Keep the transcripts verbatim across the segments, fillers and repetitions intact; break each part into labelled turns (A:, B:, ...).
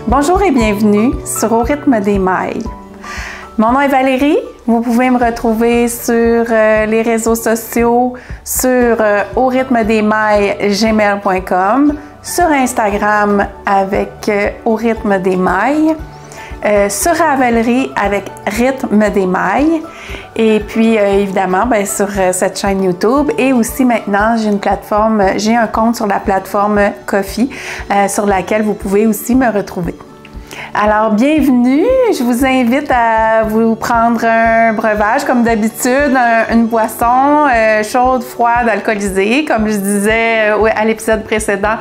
A: Bonjour et bienvenue sur Au rythme des mailles. Mon nom est Valérie. Vous pouvez me retrouver sur euh, les réseaux sociaux, sur euh, au rythme des mailles gmail point com, sur Instagram avec euh, Au rythme des mailles, euh, sur Ravelry avec Rythme des mailles, et puis euh, évidemment ben, sur euh, cette chaîne YouTube. Et aussi maintenant, j'ai une plateforme, j'ai un compte sur la plateforme Ko-fi euh, sur laquelle vous pouvez aussi me retrouver. Alors, bienvenue! Je vous invite à vous prendre un breuvage, comme d'habitude, un, une boisson euh, chaude, froide, alcoolisée. Comme je disais euh, à l'épisode précédent,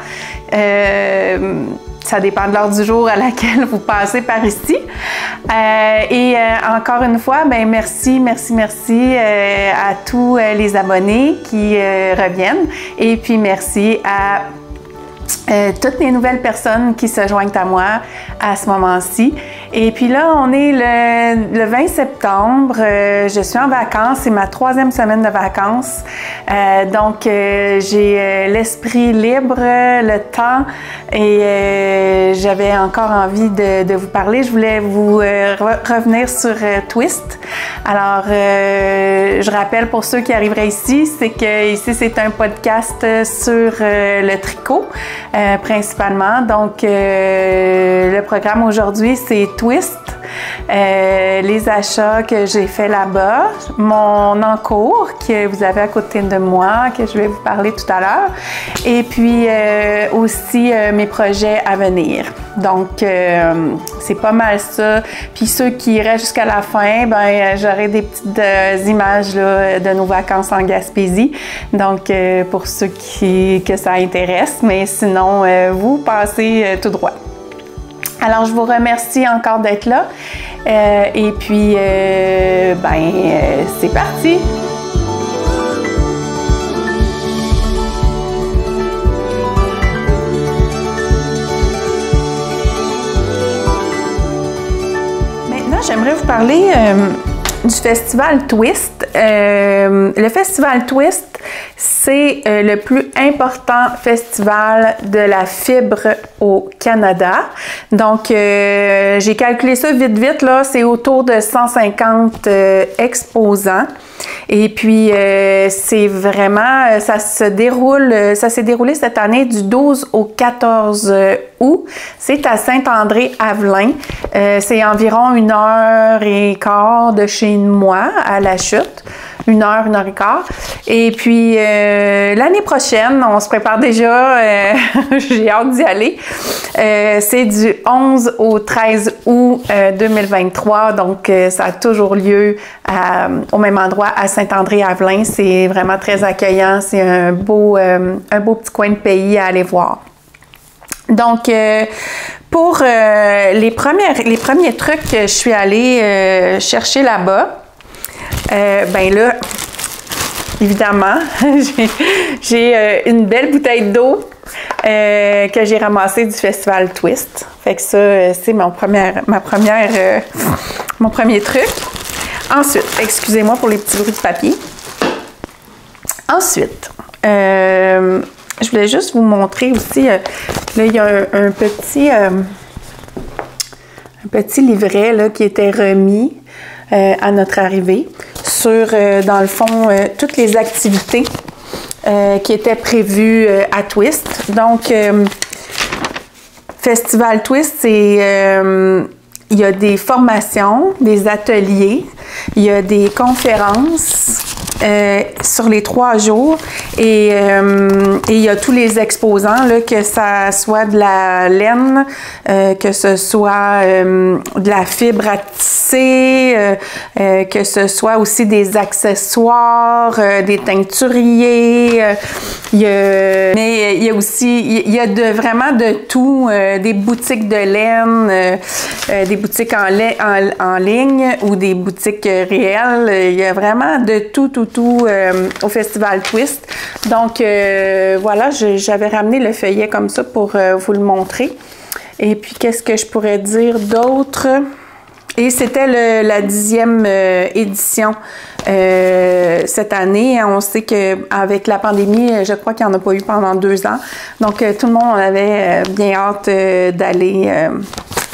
A: euh, ça dépend de l'heure du jour à laquelle vous passez par ici. Euh, et euh, encore une fois, ben merci, merci, merci euh, à tous euh, les abonnés qui euh, reviennent. Et puis, merci à Euh, toutes les nouvelles personnes qui se joignent à moi à ce moment-ci. Et puis là, on est le, le vingt septembre. Euh, je suis en vacances. C'est ma troisième semaine de vacances. Euh, donc, euh, j'ai euh, l'esprit libre, le temps, et euh, j'avais encore envie de, de vous parler. Je voulais vous euh, re revenir sur euh, Twist. Alors, euh, je rappelle pour ceux qui arriveraient ici, c'est que ici, c'est un podcast sur euh, le tricot. Euh, principalement. Donc, euh, le programme aujourd'hui, c'est Twist, euh, les achats que j'ai fait là-bas, mon encours que vous avez à côté de moi, que je vais vous parler tout à l'heure, et puis euh, aussi euh, mes projets à venir. Donc, euh, c'est pas mal ça. Puis ceux qui iraient jusqu'à la fin, ben j'aurai des petites euh, images là, de nos vacances en Gaspésie. Donc, euh, pour ceux qui, que ça intéresse, mais sinon, euh, vous passez euh, tout droit. Alors, je vous remercie encore d'être là. Euh, et puis, euh, ben, euh, c'est parti! Maintenant, j'aimerais vous parler euh, du festival Twist. Euh, le festival Twist, c'est euh, le plus important festival de la fibre au Canada. Donc, euh, j'ai calculé ça vite, vite, là, c'est autour de cent cinquante euh, exposants. Et puis, euh, c'est vraiment, ça se déroule, ça s'est déroulé cette année du douze au quatorze août. C'est à Saint-André-Avelin. Euh, c'est environ une heure et quart de chez moi à La Chute. Une heure, une heure et quart. Et puis, euh, l'année prochaine, on se prépare déjà, euh, j'ai hâte d'y aller. Euh, c'est du onze au treize août euh, deux mille vingt-trois, donc euh, ça a toujours lieu à, au même endroit à Saint-André-Avelin. C'est vraiment très accueillant, c'est un beau, euh, un beau petit coin de pays à aller voir. Donc, euh, pour euh, les, premières, les premiers trucs que je suis allée euh, chercher là-bas, Euh, ben là, évidemment, j'ai euh, une belle bouteille d'eau euh, que j'ai ramassée du festival Twist. Fait que ça, c'est mon première, ma première, euh, mon premier truc. Ensuite, excusez-moi pour les petits bruits de papier. Ensuite, euh, je voulais juste vous montrer aussi, euh, là, il y a un, un petit, euh, un petit livret là, qui était remis euh, à notre arrivée sur, euh, dans le fond, euh, toutes les activités euh, qui étaient prévues euh, à Twist. Donc, euh, Festival Twist, c'est... Euh, il y a des formations, des ateliers, il y a des conférences euh, sur les trois jours et, euh, et il y a tous les exposants, là, que ça soit de la laine, euh, que ce soit euh, de la fibre à tisser, euh, euh, que ce soit aussi des accessoires, euh, des teinturiers, euh, il y a, mais il y a aussi, il y a de, vraiment de tout, euh, des boutiques de laine, euh, euh, des boutiques en, en, en ligne ou des boutiques réelles. Il y a vraiment de tout, tout, tout euh, au Festival Twist. Donc, euh, voilà, j'avais ramené le feuillet comme ça pour euh, vous le montrer. Et puis, qu'est-ce que je pourrais dire d'autre? Et c'était la dixième euh, édition euh, cette année. On sait qu'avec la pandémie, je crois qu'il n'y en a pas eu pendant deux ans. Donc, euh, tout le monde avait euh, bien hâte euh, d'aller euh,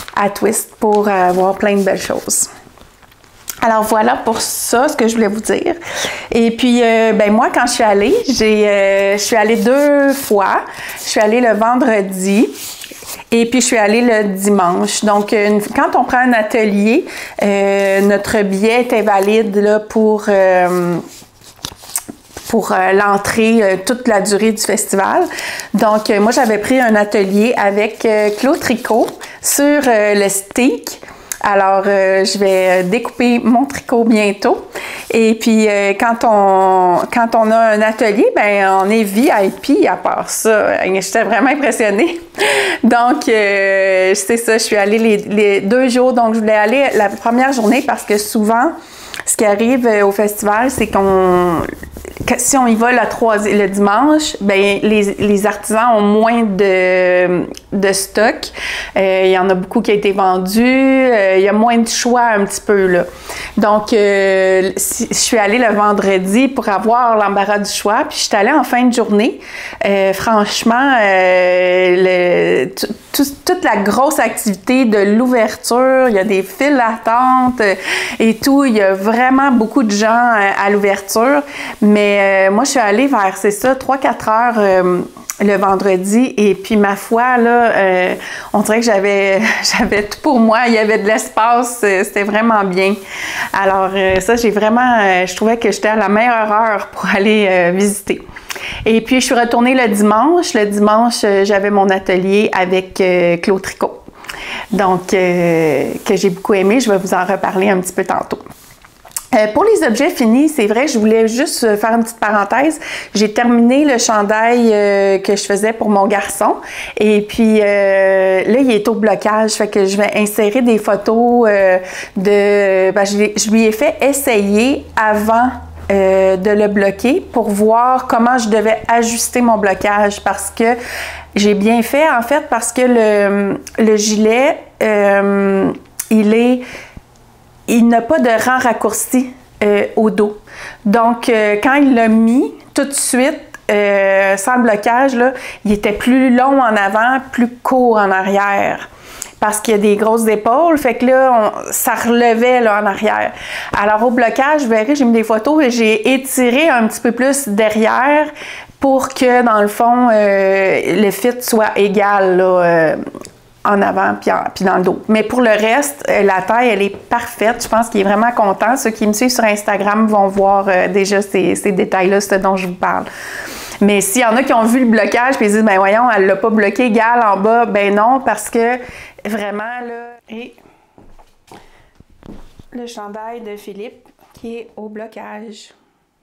A: à Twist pour avoir plein de belles choses. Alors voilà pour ça, ce que je voulais vous dire. Et puis, euh, ben moi, quand je suis allée, j'ai, euh, je suis allée deux fois. Je suis allée le vendredi et puis je suis allée le dimanche. Donc, une, quand on prend un atelier, euh, notre billet était valide là, pour... Euh, pour euh, l'entrée euh, toute la durée du festival. Donc, euh, moi, j'avais pris un atelier avec euh, Claude Tricot sur euh, le steak. Alors, euh, je vais découper mon tricot bientôt. Et puis, euh, quand on quand on a un atelier, ben on est V I P à part ça. J'étais vraiment impressionnée. Donc, euh, c'est ça, je suis allée les, les deux jours. Donc, je voulais aller la première journée parce que souvent, ce qui arrive au festival, c'est qu'on... Si on y va la troisième, le dimanche, ben les, les artisans ont moins de, de stock. Euh, il y en a beaucoup qui a été vendu. Euh, il y a moins de choix un petit peu, là. Donc, euh, si, je suis allée le vendredi pour avoir l'embarras du choix. Puis, je suis allée en fin de journée. Euh, franchement, euh, le, tout, toute la grosse activité de l'ouverture, il y a des files d'attente et tout. Il y a vraiment beaucoup de gens à, à l'ouverture. Mais euh, moi, je suis allée vers, c'est ça, trois quatre heures euh, le vendredi. Et puis, ma foi, là, euh, on dirait que j'avais j'avais tout pour moi. Il y avait de l'espace. Euh, C'était vraiment bien. Alors, euh, ça, j'ai vraiment... Euh, je trouvais que j'étais à la meilleure heure pour aller euh, visiter. Et puis, je suis retournée le dimanche. Le dimanche, euh, j'avais mon atelier avec euh, Claude Tricot. Donc, euh, que j'ai beaucoup aimé. Je vais vous en reparler un petit peu tantôt. Euh, pour les objets finis, c'est vrai, je voulais juste faire une petite parenthèse. J'ai terminé le chandail euh, que je faisais pour mon garçon. Et puis euh, là, il est au blocage. Fait que je vais insérer des photos euh, de... Ben, je, je lui ai fait essayer avant euh, de le bloquer pour voir comment je devais ajuster mon blocage. Parce que j'ai bien fait, en fait, parce que le, le gilet, euh, il est... il n'a pas de rang raccourci euh, au dos. Donc, euh, quand il l'a mis, tout de suite, euh, sans le blocage, là, il était plus long en avant, plus court en arrière. Parce qu'il y a des grosses épaules, fait que là, on, ça relevait là, en arrière. Alors, au blocage, vous verrez, j'ai mis des photos et j'ai étiré un petit peu plus derrière pour que, dans le fond, euh, le fit soit égal, là, euh, en avant puis, en, puis dans le dos. Mais pour le reste, euh, la taille, elle est parfaite. Je pense qu'il est vraiment content. Ceux qui me suivent sur Instagram vont voir euh, déjà ces, ces détails-là, ce dont je vous parle. Mais s'il y en a qui ont vu le blocage puis ils disent, ben voyons, elle l'a pas bloqué égal en bas, ben non, parce que vraiment, là... Et le chandail de Philippe qui est au blocage.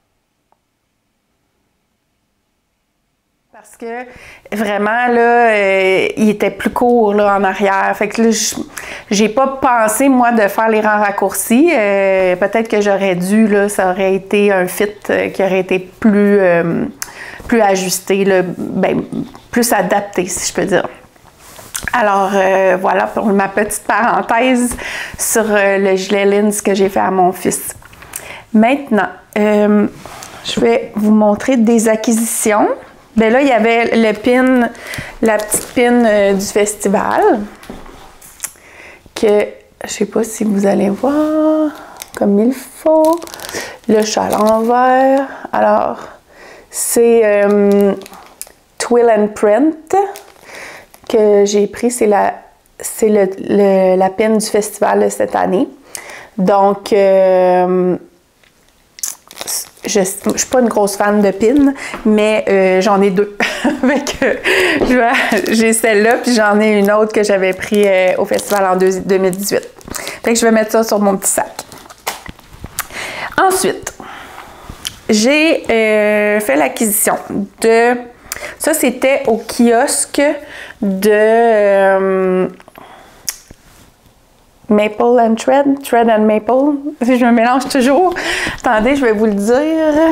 A: Parce que vraiment, là, euh, il était plus court là, en arrière. Fait que là, j'ai pas pensé, moi, de faire les rangs raccourcis. Euh, Peut-être que j'aurais dû, là, ça aurait été un fit euh, qui aurait été plus, euh, plus ajusté, là, ben, plus adapté, si je peux dire. Alors, euh, voilà pour ma petite parenthèse sur euh, le gilet Linds que j'ai fait à mon fils. Maintenant, euh, je vais vous montrer des acquisitions. Bien là, il y avait le pin, la petite pin euh, du festival, que je ne sais pas si vous allez voir, comme il faut. Le chat à l'envers. Alors, c'est euh, Twill and Print que j'ai pris. C'est la, c'est le, le, la pin du festival de cette année. Donc, euh, je ne suis pas une grosse fan de pins, mais euh, j'en ai deux. J'ai celle-là, puis j'en ai une autre que j'avais pris euh, au festival en deux mille dix-huit. Fait que je vais mettre ça sur mon petit sac. Ensuite, j'ai euh, fait l'acquisition de... Ça, c'était au kiosque de... Euh, Maple and Thread, Thread and Maple, je me mélange toujours. Attendez, je vais vous le dire.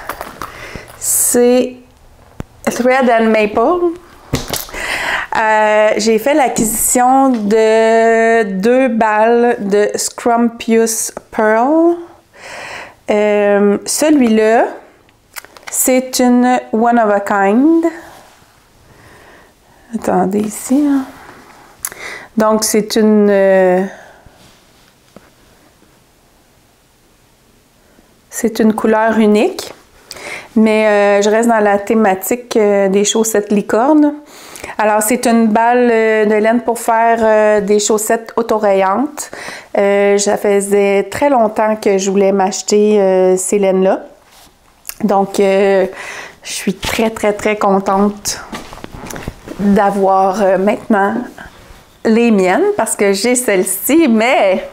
A: C'est Thread and Maple. Euh, j'ai fait l'acquisition de deux balles de Scrumptious Pearl. Euh, Celui-là, c'est une One of a Kind. Attendez ici, hein. Donc, c'est une... Euh, c'est une couleur unique. Mais euh, je reste dans la thématique euh, des chaussettes licorne. Alors, c'est une balle euh, de laine pour faire euh, des chaussettes autorayantes. Euh, ça faisait très longtemps que je voulais m'acheter euh, ces laines-là. Donc, euh, je suis très, très, très contente d'avoir euh, maintenant les miennes parce que j'ai celle-ci, mais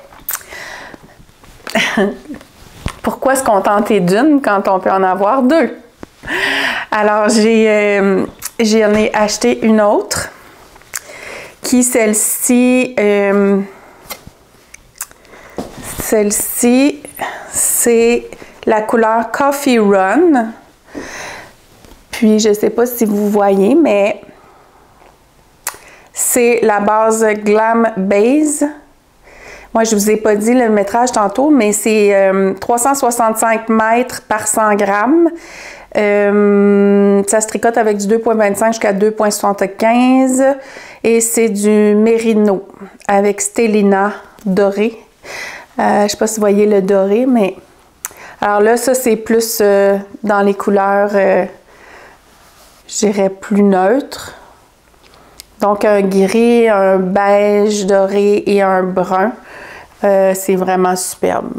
A: pourquoi se contenter d'une quand on peut en avoir deux? Alors, j'ai, euh, j'en ai acheté une autre qui, celle-ci, euh, celle-ci, c'est la couleur Coffee Run. Puis, je ne sais pas si vous voyez, mais c'est la base Glam Base. Moi, je ne vous ai pas dit le métrage tantôt, mais c'est euh, trois cent soixante-cinq mètres par cent grammes. Euh, ça se tricote avec du deux virgule vingt-cinq jusqu'à deux virgule soixante-quinze. Et c'est du mérino avec Stellina doré. Euh, je ne sais pas si vous voyez le doré, mais... Alors là, ça, c'est plus euh, dans les couleurs, euh, je dirais, plus neutres. Donc, un gris, un beige doré et un brun. Euh, c'est vraiment superbe.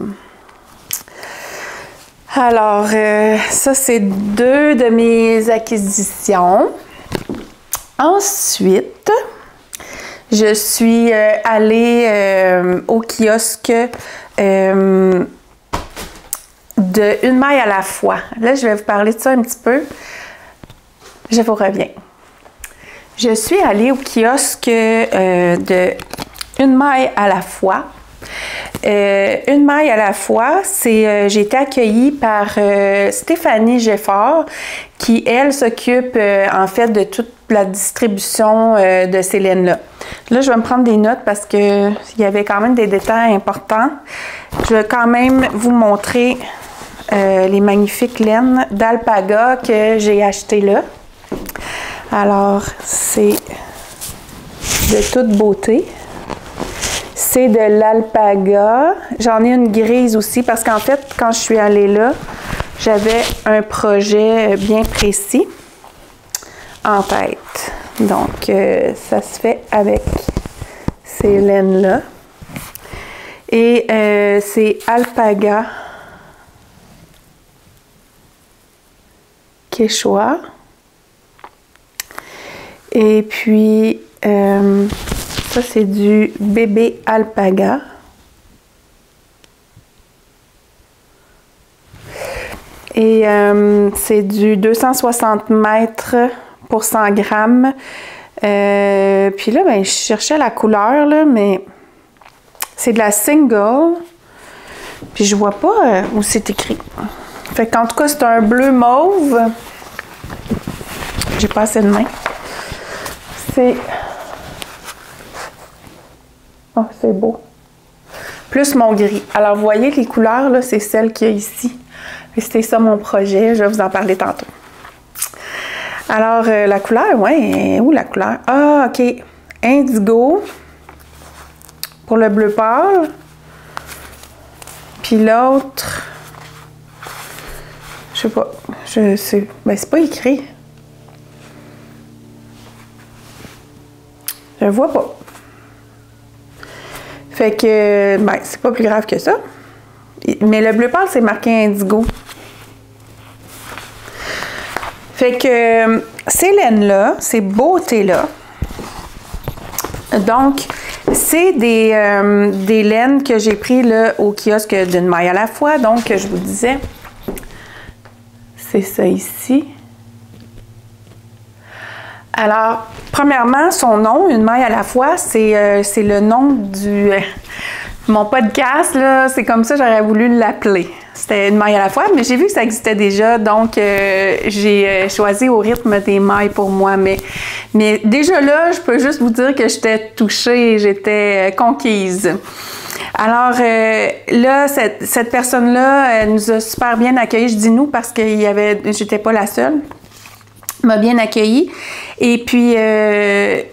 A: Alors, euh, ça, c'est deux de mes acquisitions. Ensuite, je suis euh, allée euh, au kiosque euh, de Une maille à la fois. Là, je vais vous parler de ça un petit peu. Je vous reviens. Je suis allée au kiosque euh, de Une maille à la fois. Euh, Une maille à la fois, c'est euh, j'ai été accueillie par euh, Stéphanie Geffard, qui, elle, s'occupe euh, en fait de toute la distribution euh, de ces laines-là. Là, je vais me prendre des notes parce qu'il y avait quand même des détails importants. Je vais quand même vous montrer euh, les magnifiques laines d'alpaga que j'ai achetées là. Alors, c'est de toute beauté. C'est de l'alpaga. J'en ai une grise aussi parce qu'en fait, quand je suis allée là, j'avais un projet bien précis en tête. Donc, euh, ça se fait avec ces laines-là. Et euh, c'est alpaga quechua. Et puis, euh, ça, c'est du bébé alpaga. Et euh, c'est du deux cent soixante mètres pour cent grammes. Euh, puis là, ben, je cherchais la couleur, là, mais c'est de la single. Puis je vois pas euh, où c'est écrit. Fait qu'en tout cas, c'est un bleu mauve. J'ai pas assez de main. C'est... Oh, c'est beau. Plus mon gris. Alors, vous voyez, les couleurs, là, c'est celles qu'il y a ici. Et c'était ça mon projet. Je vais vous en parler tantôt. Alors, euh, la couleur, ouais, où la couleur? Ah, OK. Indigo pour le bleu pâle. Puis l'autre, je sais pas, je sais, ben c'est pas écrit. Je vois pas. Fait que, ben, c'est pas plus grave que ça. Mais le bleu pâle, c'est marqué indigo. Fait que ces laines-là, ces beautés-là, donc, c'est des, euh, des laines que j'ai pris là, au kiosque d'Une maille à la fois. Donc, je vous disais, c'est ça ici. Alors, premièrement, son nom, Une maille à la fois, c'est euh, c'est le nom du... Euh, mon podcast, là, c'est comme ça que j'aurais voulu l'appeler. C'était Une maille à la fois, mais j'ai vu que ça existait déjà, donc euh, j'ai euh, choisi Au rythme des mailles pour moi. Mais, mais déjà là, je peux juste vous dire que j'étais touchée, j'étais euh, conquise. Alors euh, là, cette, cette personne-là nous a super bien accueillis. Je dis nous parce que il y avait, j'étais pas la seule. M'a bien accueillie. Et puis, euh,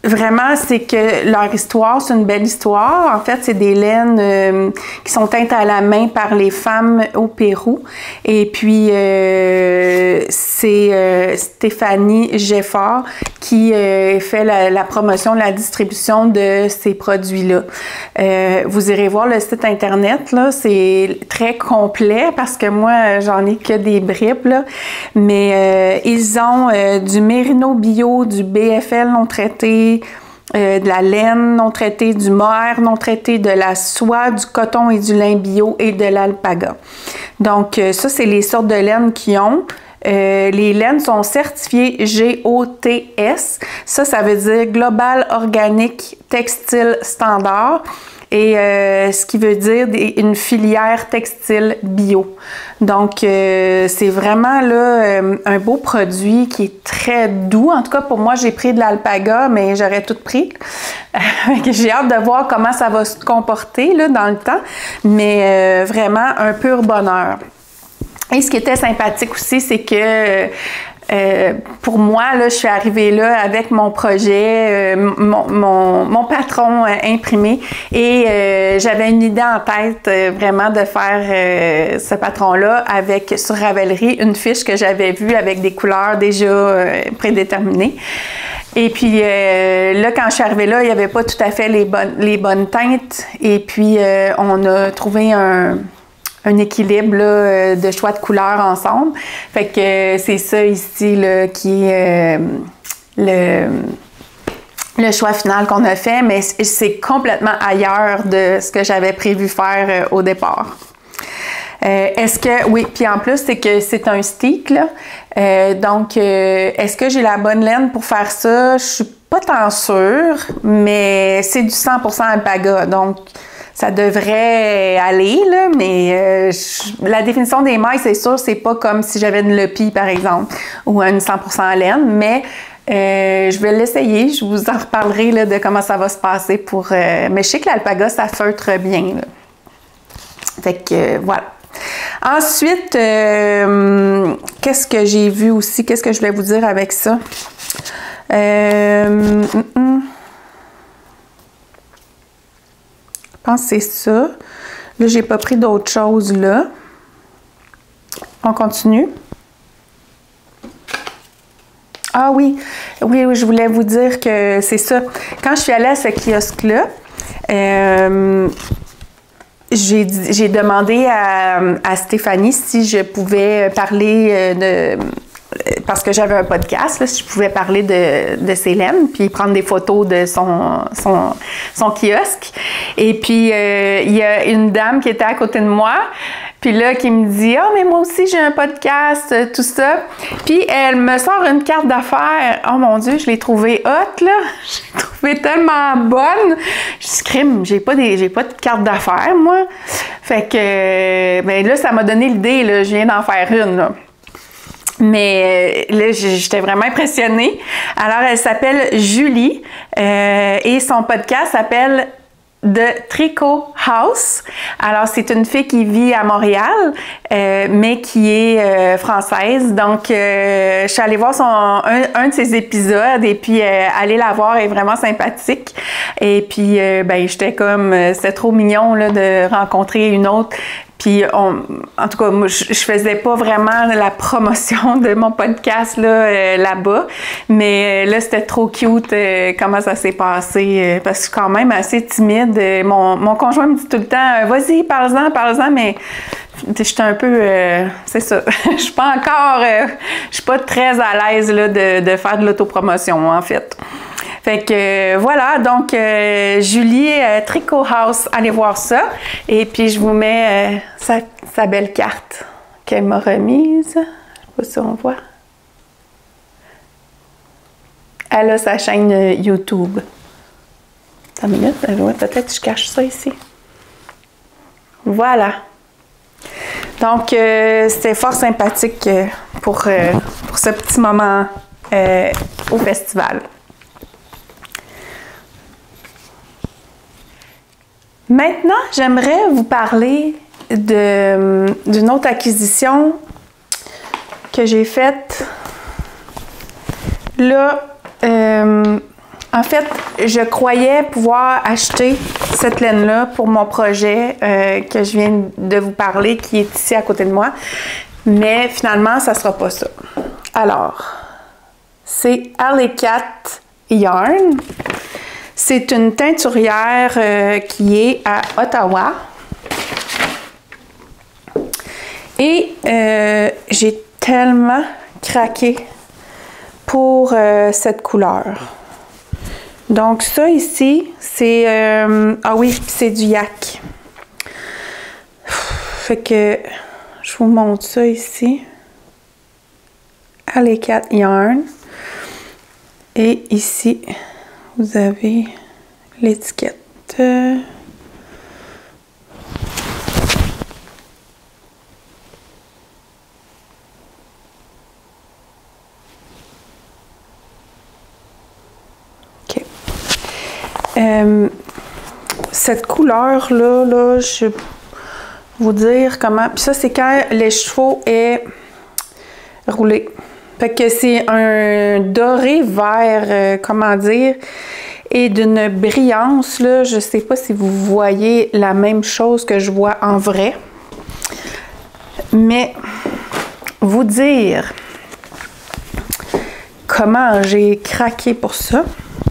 A: vraiment, c'est que leur histoire, c'est une belle histoire. En fait, c'est des laines euh, qui sont teintes à la main par les femmes au Pérou. Et puis, euh, c'est euh, Stéphanie Geffard qui euh, fait la, la promotion, la distribution de ces produits-là. Euh, vous irez voir le site Internet, là, c'est très complet parce que moi, j'en ai que des bribes, là. Mais euh, ils ont euh, du Mérino Bio, du B F L non traité, Euh, de la laine non traitée, du mohair non traité, de la soie, du coton et du lin bio et de l'alpaga. Donc, euh, ça, c'est les sortes de laine qu'ils ont. Euh, les laines sont certifiées G O T S. Ça, ça veut dire Global Organic Textile Standard. Et euh, ce qui veut dire des, une filière textile bio. Donc, euh, c'est vraiment là euh, un beau produit qui est très doux. En tout cas, pour moi, j'ai pris de l'alpaga, mais j'aurais tout pris. J'ai hâte de voir comment ça va se comporter là, dans le temps. Mais euh, vraiment, un pur bonheur. Et ce qui était sympathique aussi, c'est que Euh, pour moi, là, je suis arrivée là avec mon projet, euh, mon, mon, mon patron euh, imprimé et euh, j'avais une idée en tête euh, vraiment de faire euh, ce patron-là avec sur Ravelry, une fiche que j'avais vue avec des couleurs déjà euh, prédéterminées. Et puis euh, là, quand je suis arrivée là, il n'y avait pas tout à fait les bonnes, les bonnes teintes et puis euh, on a trouvé un... un équilibre là, de choix de couleurs ensemble. Fait que c'est ça ici là, qui est euh, le, le choix final qu'on a fait, mais c'est complètement ailleurs de ce que j'avais prévu faire euh, au départ. Euh, est-ce que, oui, puis en plus, c'est que c'est un stick, là. Euh, donc, euh, est-ce que j'ai la bonne laine pour faire ça? Je suis pas tant sûre, mais c'est du cent pour cent alpaga, donc ça devrait aller, là, mais euh, je, la définition des mailles, c'est sûr, c'est pas comme si j'avais une Lepi, par exemple, ou une cent pour cent laine, mais euh, je vais l'essayer. Je vous en reparlerai là, de comment ça va se passer pour... Euh, mais je sais que l'alpaga, ça feutre bien, là. Fait que, euh, voilà. Ensuite, euh, qu'est-ce que j'ai vu aussi? Qu'est-ce que je voulais vous dire avec ça? Euh... Mm -mm. Je pense que c'est ça. Là, j'ai pas pris d'autres choses là. On continue. Ah oui, oui, oui, je voulais vous dire que c'est ça. Quand je suis allée à ce kiosque-là, euh, j'ai demandé à, à Stéphanie si je pouvais parler de... Parce que j'avais un podcast, là, si je pouvais parler de, de Célène, puis prendre des photos de son, son, son kiosque. Et puis, euh, il y a une dame qui était à côté de moi, puis là, qui me dit « Ah, oh, mais moi aussi, j'ai un podcast, tout ça. » Puis, elle me sort une carte d'affaires. Oh mon Dieu, je l'ai trouvée hot, là. Je l'ai trouvée tellement bonne. Je dis « Crime, j'ai pas, des, j'ai pas de carte d'affaires, moi. » Fait que, ben là, ça m'a donné l'idée, là. Je viens d'en faire une, là. Mais là, j'étais vraiment impressionnée. Alors, elle s'appelle Julie euh, et son podcast s'appelle The Tricot House. Alors, c'est une fille qui vit à Montréal, euh, mais qui est euh, française. Donc, euh, je suis allée voir son, un, un de ses épisodes et puis euh, aller la voir, elle est vraiment sympathique. Et puis, euh, ben, j'étais comme, c'était trop mignon là, de rencontrer une autre. Puis, on, en tout cas, moi, je, je faisais pas vraiment la promotion de mon podcast là, euh, là-bas, mais euh, là, c'était trop cute euh, comment ça s'est passé, euh, parce que je suis quand même assez timide. Euh, mon, mon conjoint me dit tout le temps, vas-y, parle-en, parle-en, mais j'étais un peu, euh, c'est ça, je suis pas encore, euh, je suis pas très à l'aise là, de, de faire de l'autopromotion, en fait. Fait que euh, voilà, donc euh, Julie euh, Tricot House, allez voir ça. Et puis je vous mets euh, sa, sa belle carte qu'elle m'a remise. Je sais pas si on voit. Elle a sa chaîne euh, YouTube. Attends une minute, ouais, peut-être que je cache ça ici. Voilà. Donc euh, c'était fort sympathique euh, pour, euh, pour ce petit moment euh, au festival. Maintenant, j'aimerais vous parler de, d'une autre acquisition que j'ai faite. Là, euh, En fait, je croyais pouvoir acheter cette laine-là pour mon projet euh, que je viens de vous parler, qui est ici à côté de moi. Mais finalement, ça ne sera pas ça. Alors, c'est Alley Cat Yarn. C'est une teinturière euh, qui est à Ottawa. Et euh, j'ai tellement craqué pour euh, cette couleur. Donc ça ici, c'est... Euh, ah oui, c'est du yak. Fait que je vous montre ça ici. Alley Cat Yarn. Et ici, vous avez l'étiquette. OK. Euh, cette couleur-là, là, je vais vous dire comment... Puis ça, c'est quand les chevaux est roulé. Fait que c'est un doré vert, euh, comment dire, et d'une brillance, là. Je sais pas si vous voyez la même chose que je vois en vrai. Mais vous dire comment j'ai craqué pour ça.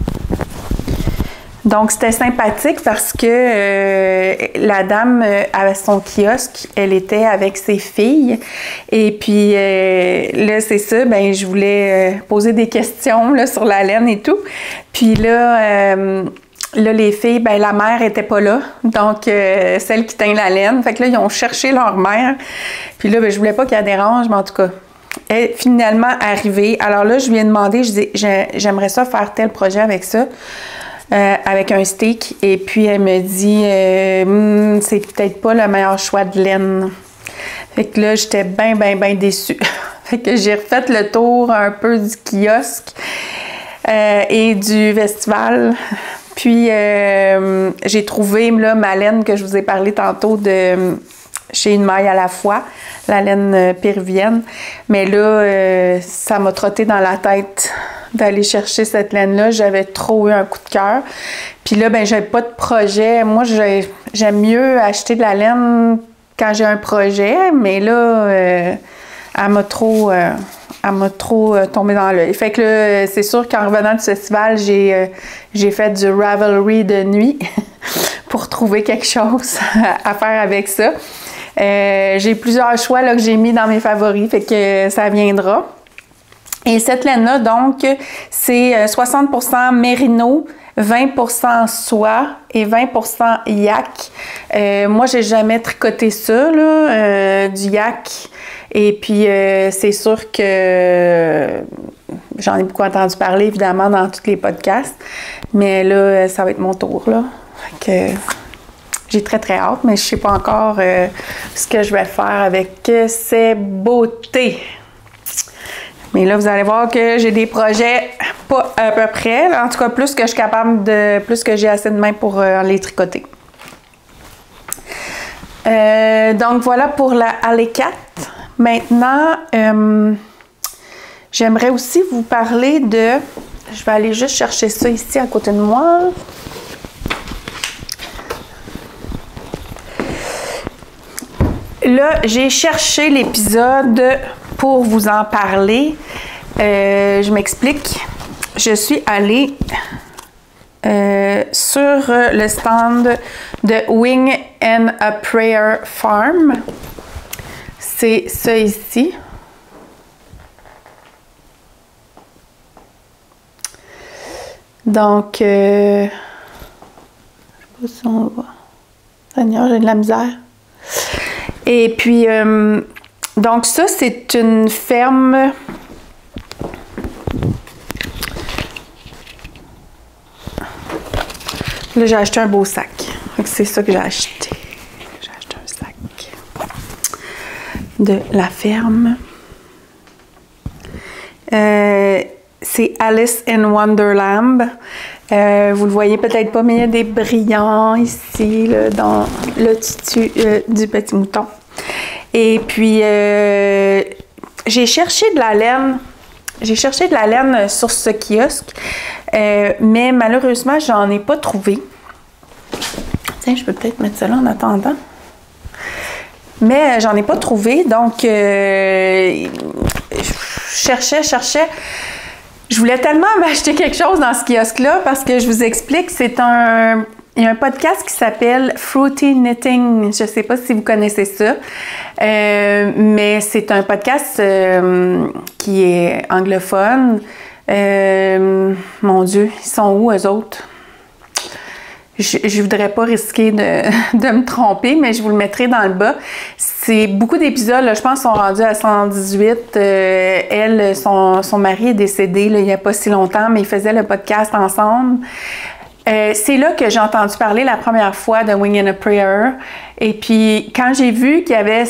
A: Donc, c'était sympathique parce que euh, la dame euh, à son kiosque, elle était avec ses filles. Et puis, euh, là, c'est ça, ben je voulais euh, poser des questions là, sur la laine et tout. Puis là, euh, là les filles, ben la mère était pas là. Donc, euh, celle qui teint la laine. Fait que là, ils ont cherché leur mère. Puis là, ben, je voulais pas qu'elle dérange, mais en tout cas, elle est finalement arrivée. Alors là, je lui ai demandé, je dis, j'aimerais ça faire tel projet avec ça. Euh, avec un stick, et puis elle me dit euh, hm, c'est peut-être pas le meilleur choix de laine. Fait que là, j'étais bien, bien, bien déçue. Fait que j'ai refait le tour un peu du kiosque euh, et du festival. Puis euh, j'ai trouvé là, ma laine que je vous ai parlé tantôt de chez Une Maille à la fois, la laine péruvienne. Mais là, euh, ça m'a trotté dans la tête d'aller chercher cette laine-là. J'avais trop eu un coup de cœur. Puis là, ben j'avais pas de projet. Moi, j'aime mieux acheter de la laine quand j'ai un projet, mais là, euh, elle m'a trop, euh, elle m'a trop euh, tombé dans l'œil. Fait que là, c'est sûr qu'en revenant du festival, j'ai euh, j'ai fait du Ravelry de nuit pour trouver quelque chose à faire avec ça. Euh, j'ai plusieurs choix là, que j'ai mis dans mes favoris, fait que ça viendra. Et cette laine-là, donc, c'est soixante pour cent mérino, vingt pour cent soie et vingt pour cent yak. Euh, moi, j'ai jamais tricoté ça, là, euh, du yak. Et puis, euh, c'est sûr que j'en ai beaucoup entendu parler, évidemment, dans tous les podcasts. Mais là, ça va être mon tour, là. Fait que j'ai très, très hâte, mais je sais pas encore euh, ce que je vais faire avec ces beautés. Mais là, vous allez voir que j'ai des projets pas à peu près. En tout cas, plus que je suis capable de... Plus que j'ai assez de main pour euh, les tricoter. Euh, donc, voilà pour la Alley Cat. Maintenant, euh, j'aimerais aussi vous parler de... Je vais aller juste chercher ça ici à côté de moi. Là, j'ai cherché l'épisode pour vous en parler. Euh, je m'explique. Je suis allée euh, sur le stand de Wing and a Prayer Farm. C'est ça ici. Donc, euh, je sais pas si on voit. Seigneur, j'ai de la misère. Et puis, euh, donc ça, c'est une ferme. Là, j'ai acheté un beau sac. C'est ça que j'ai acheté. J'ai acheté un sac de la ferme. Euh, c'est Alice in Wonderland. Euh, vous le voyez peut-être pas, mais il y a des brillants ici, là, dans le tutu euh, du petit mouton. Et puis, euh, j'ai cherché de la laine. J'ai cherché de la laine sur ce kiosque. Euh, mais malheureusement, j'en ai pas trouvé. Tiens, je peux peut-être mettre ça là en attendant. Mais j'en ai pas trouvé, donc euh, je cherchais, cherchais. Je voulais tellement m'acheter quelque chose dans ce kiosque-là parce que je vous explique, c'est un... Il y a un podcast qui s'appelle Fruity Knitting. Je ne sais pas si vous connaissez ça, euh, mais c'est un podcast euh, qui est anglophone. Euh, mon Dieu, ils sont où eux autres? Je ne voudrais pas risquer de, de me tromper, mais je vous le mettrai dans le bas. C'est beaucoup d'épisodes, là, je pense, sont rendus à cent dix-huit. Euh, elle, son, son mari est décédé là, il n'y a pas si longtemps, mais ils faisaient le podcast ensemble. Euh, c'est là que j'ai entendu parler la première fois de Wing and a Prayer. Et puis, quand j'ai vu qu'il y avait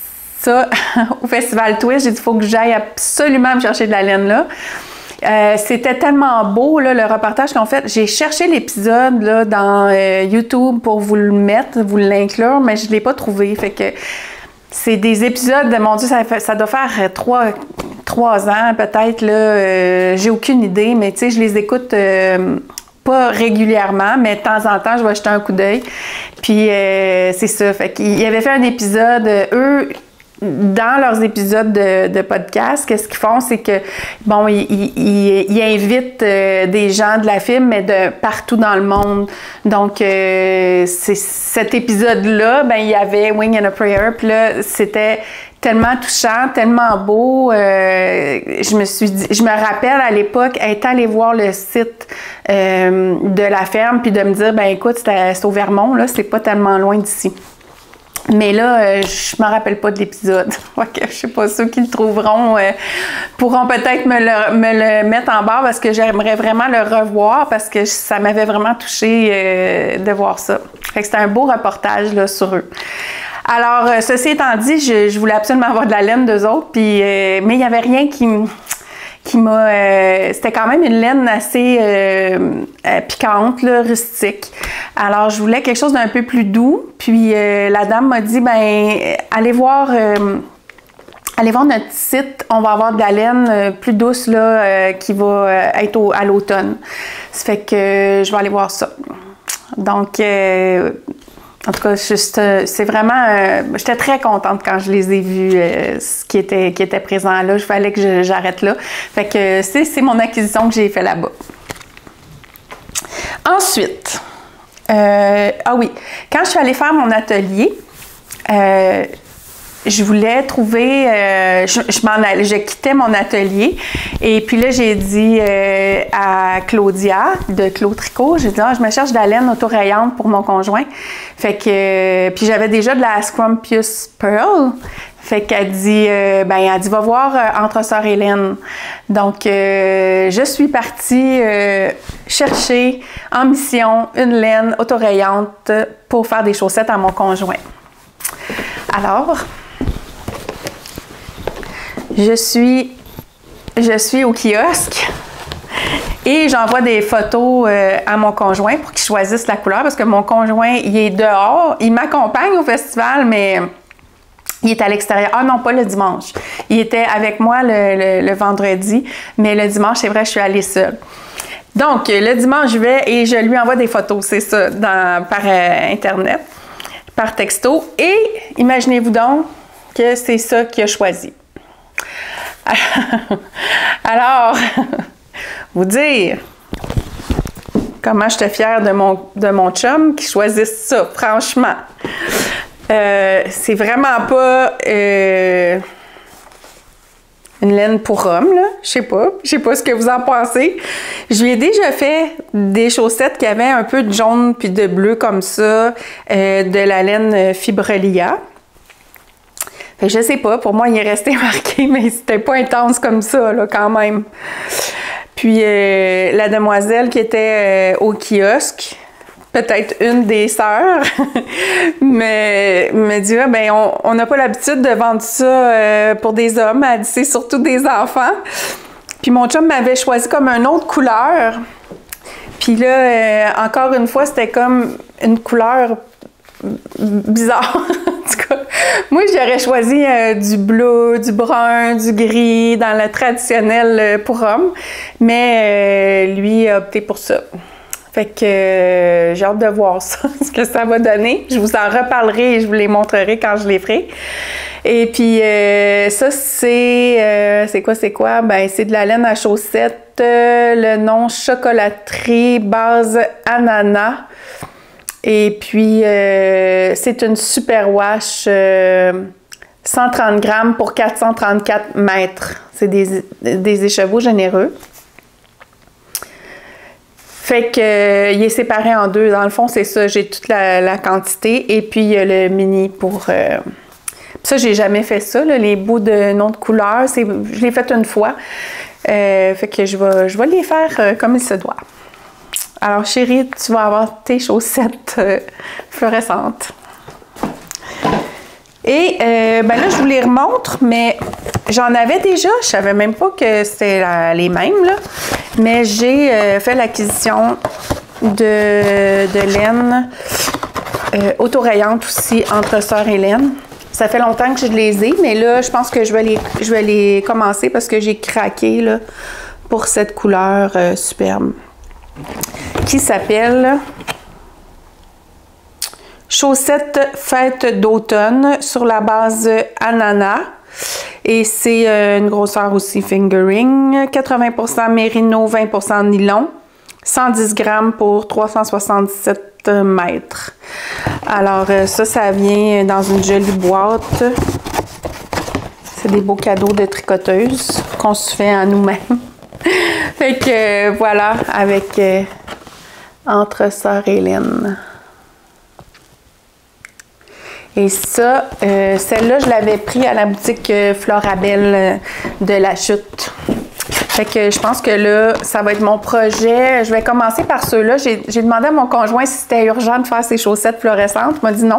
A: ça au Festival Twist, j'ai dit, il faut que j'aille absolument me chercher de la laine là. Euh, c'était tellement beau, là, le reportage qu'on fait. J'ai cherché l'épisode là, dans euh, YouTube pour vous le mettre, vous l'inclure, mais je ne l'ai pas trouvé. Fait que c'est des épisodes, de mon Dieu, ça, fait, ça doit faire trois, trois ans peut-être. Là, euh, j'ai aucune idée, mais tu sais, je les écoute... Euh, pas régulièrement, mais de temps en temps, je vais jeter un coup d'œil. Puis, euh, c'est ça. Fait qu'ils avaient fait un épisode, eux, dans leurs épisodes de, de podcast, qu'est-ce qu'ils font? C'est que, bon, ils, ils, ils invitent euh, des gens de la film, mais de partout dans le monde. Donc, euh, c'est cet épisode-là, ben il y avait Wing and a Prayer, puis là, c'était tellement touchant, tellement beau. Euh, je me suis dit, je me rappelle à l'époque être allée voir le site euh, de la ferme, puis de me dire, ben écoute, c'est au Vermont, là, c'est pas tellement loin d'ici. Mais là, euh, je me rappelle pas de l'épisode. Okay, je sais pas, ceux qui le trouveront euh, pourront peut-être me le, me le mettre en barre parce que j'aimerais vraiment le revoir parce que ça m'avait vraiment touché euh, de voir ça. Fait que c'était un beau reportage là, sur eux. Alors, euh, ceci étant dit, je, je voulais absolument avoir de la laine d'eux autres, puis, euh, mais il n'y avait rien qui me... qui m'a... Euh, c'était quand même une laine assez euh, euh, piquante, là, rustique. Alors, je voulais quelque chose d'un peu plus doux. Puis, euh, la dame m'a dit, ben allez voir... Euh, allez voir notre site, on va avoir de la laine euh, plus douce, là, euh, qui va euh, être au, à l'automne. Ça fait que euh, je vais aller voir ça. Donc... Euh, En tout cas, c'est vraiment... Euh, j'étais très contente quand je les ai vus, euh, ce qui était, qui était présent là. Il fallait que j'arrête là. Fait que c'est mon acquisition que j'ai fait là-bas. Ensuite, euh, ah oui, quand je suis allée faire mon atelier, euh, je voulais trouver, euh, je, je m'en allais, je quittais mon atelier et puis là j'ai dit euh, à Claudia de Clos Tricot, j'ai dit ah, je me cherche de la laine autorayante pour mon conjoint. Fait que euh, puis j'avais déjà de la Scrumpious Pearl. Fait qu'elle dit, euh, ben elle dit va voir euh, entre Sœur Hélène. Donc euh, je suis partie euh, chercher en mission une laine autorayante pour faire des chaussettes à mon conjoint. Alors Je suis, je suis au kiosque et j'envoie des photos euh, à mon conjoint pour qu'il choisisse la couleur parce que mon conjoint, il est dehors. Il m'accompagne au festival, mais il est à l'extérieur. Ah non, pas le dimanche. Il était avec moi le, le, le vendredi, mais le dimanche, c'est vrai, je suis allée seule. Donc, le dimanche, je vais et je lui envoie des photos, c'est ça, dans, par euh, Internet, par texto. Et imaginez-vous donc que c'est ça qu'il a choisi. Alors, vous dire comment j'étais fière de mon, de mon chum qui choisisse ça, franchement. Euh, c'est vraiment pas euh, une laine pour homme, là. Je sais pas. Je sais pas ce que vous en pensez. Je lui ai déjà fait des chaussettes qui avaient un peu de jaune puis de bleu comme ça, euh, de la laine Fibrelia. Fait que je sais pas, pour moi, il est resté marqué, mais c'était pas intense comme ça, là, quand même. Puis, euh, la demoiselle qui était euh, au kiosque, peut-être une des sœurs, mais me dit, ah, ben on n'a pas l'habitude de vendre ça euh, pour des hommes. Elle dit, c'est surtout des enfants. Puis, mon chum m'avait choisi comme une autre couleur. Puis là, euh, encore une fois, c'était comme une couleur bizarre. tout cas, moi, j'aurais choisi euh, du bleu, du brun, du gris dans le traditionnel euh, pour homme, mais euh, lui a opté pour ça. Fait que euh, j'ai hâte de voir ça, ce que ça va donner. Je vous en reparlerai et je vous les montrerai quand je les ferai. Et puis, euh, ça, c'est... Euh, c'est quoi, c'est quoi? Ben, c'est de la laine à chaussettes, euh, le nom chocolaterie, base ananas. Et puis, euh, c'est une super wash, euh, cent trente grammes pour quatre cent trente-quatre mètres. C'est des, des écheveaux généreux. Fait que euh, il est séparé en deux. Dans le fond, c'est ça. J'ai toute la, la quantité. Et puis, il y a le mini pour... Euh, ça, j'ai jamais fait ça, là, les bouts de nom de couleur. Je l'ai fait une fois. Euh, fait que je vais, je vais les faire euh, comme il se doit. Alors, chérie, tu vas avoir tes chaussettes euh, fluorescentes. Et euh, ben là, je vous les remontre, mais j'en avais déjà. Je savais même pas que c'était les mêmes, là. Mais j'ai euh, fait l'acquisition de, de laine euh, autorayante aussi entre Sœur et Laine. Ça fait longtemps que je les ai, mais là, je pense que je vais les, je vais les commencer parce que j'ai craqué là, pour cette couleur euh, superbe qui s'appelle Chaussettes Fête d'automne sur la base ananas. Et c'est euh, une grosseur aussi fingering, quatre-vingts pour cent mérino, vingt pour cent nylon, cent dix grammes pour trois cent soixante-dix-sept mètres. Alors euh, ça, ça vient dans une jolie boîte. C'est des beaux cadeaux de tricoteuse qu'on se fait à nous-mêmes. Fait que euh, voilà, avec euh, entre Sœur et Laine. Et ça, euh, celle-là, je l'avais pris à la boutique euh, Florabelle euh, de la Chute. Fait que je pense que là, ça va être mon projet. Je vais commencer par ceux-là. J'ai demandé à mon conjoint si c'était urgent de faire ces chaussettes fluorescentes. Il m'a dit non.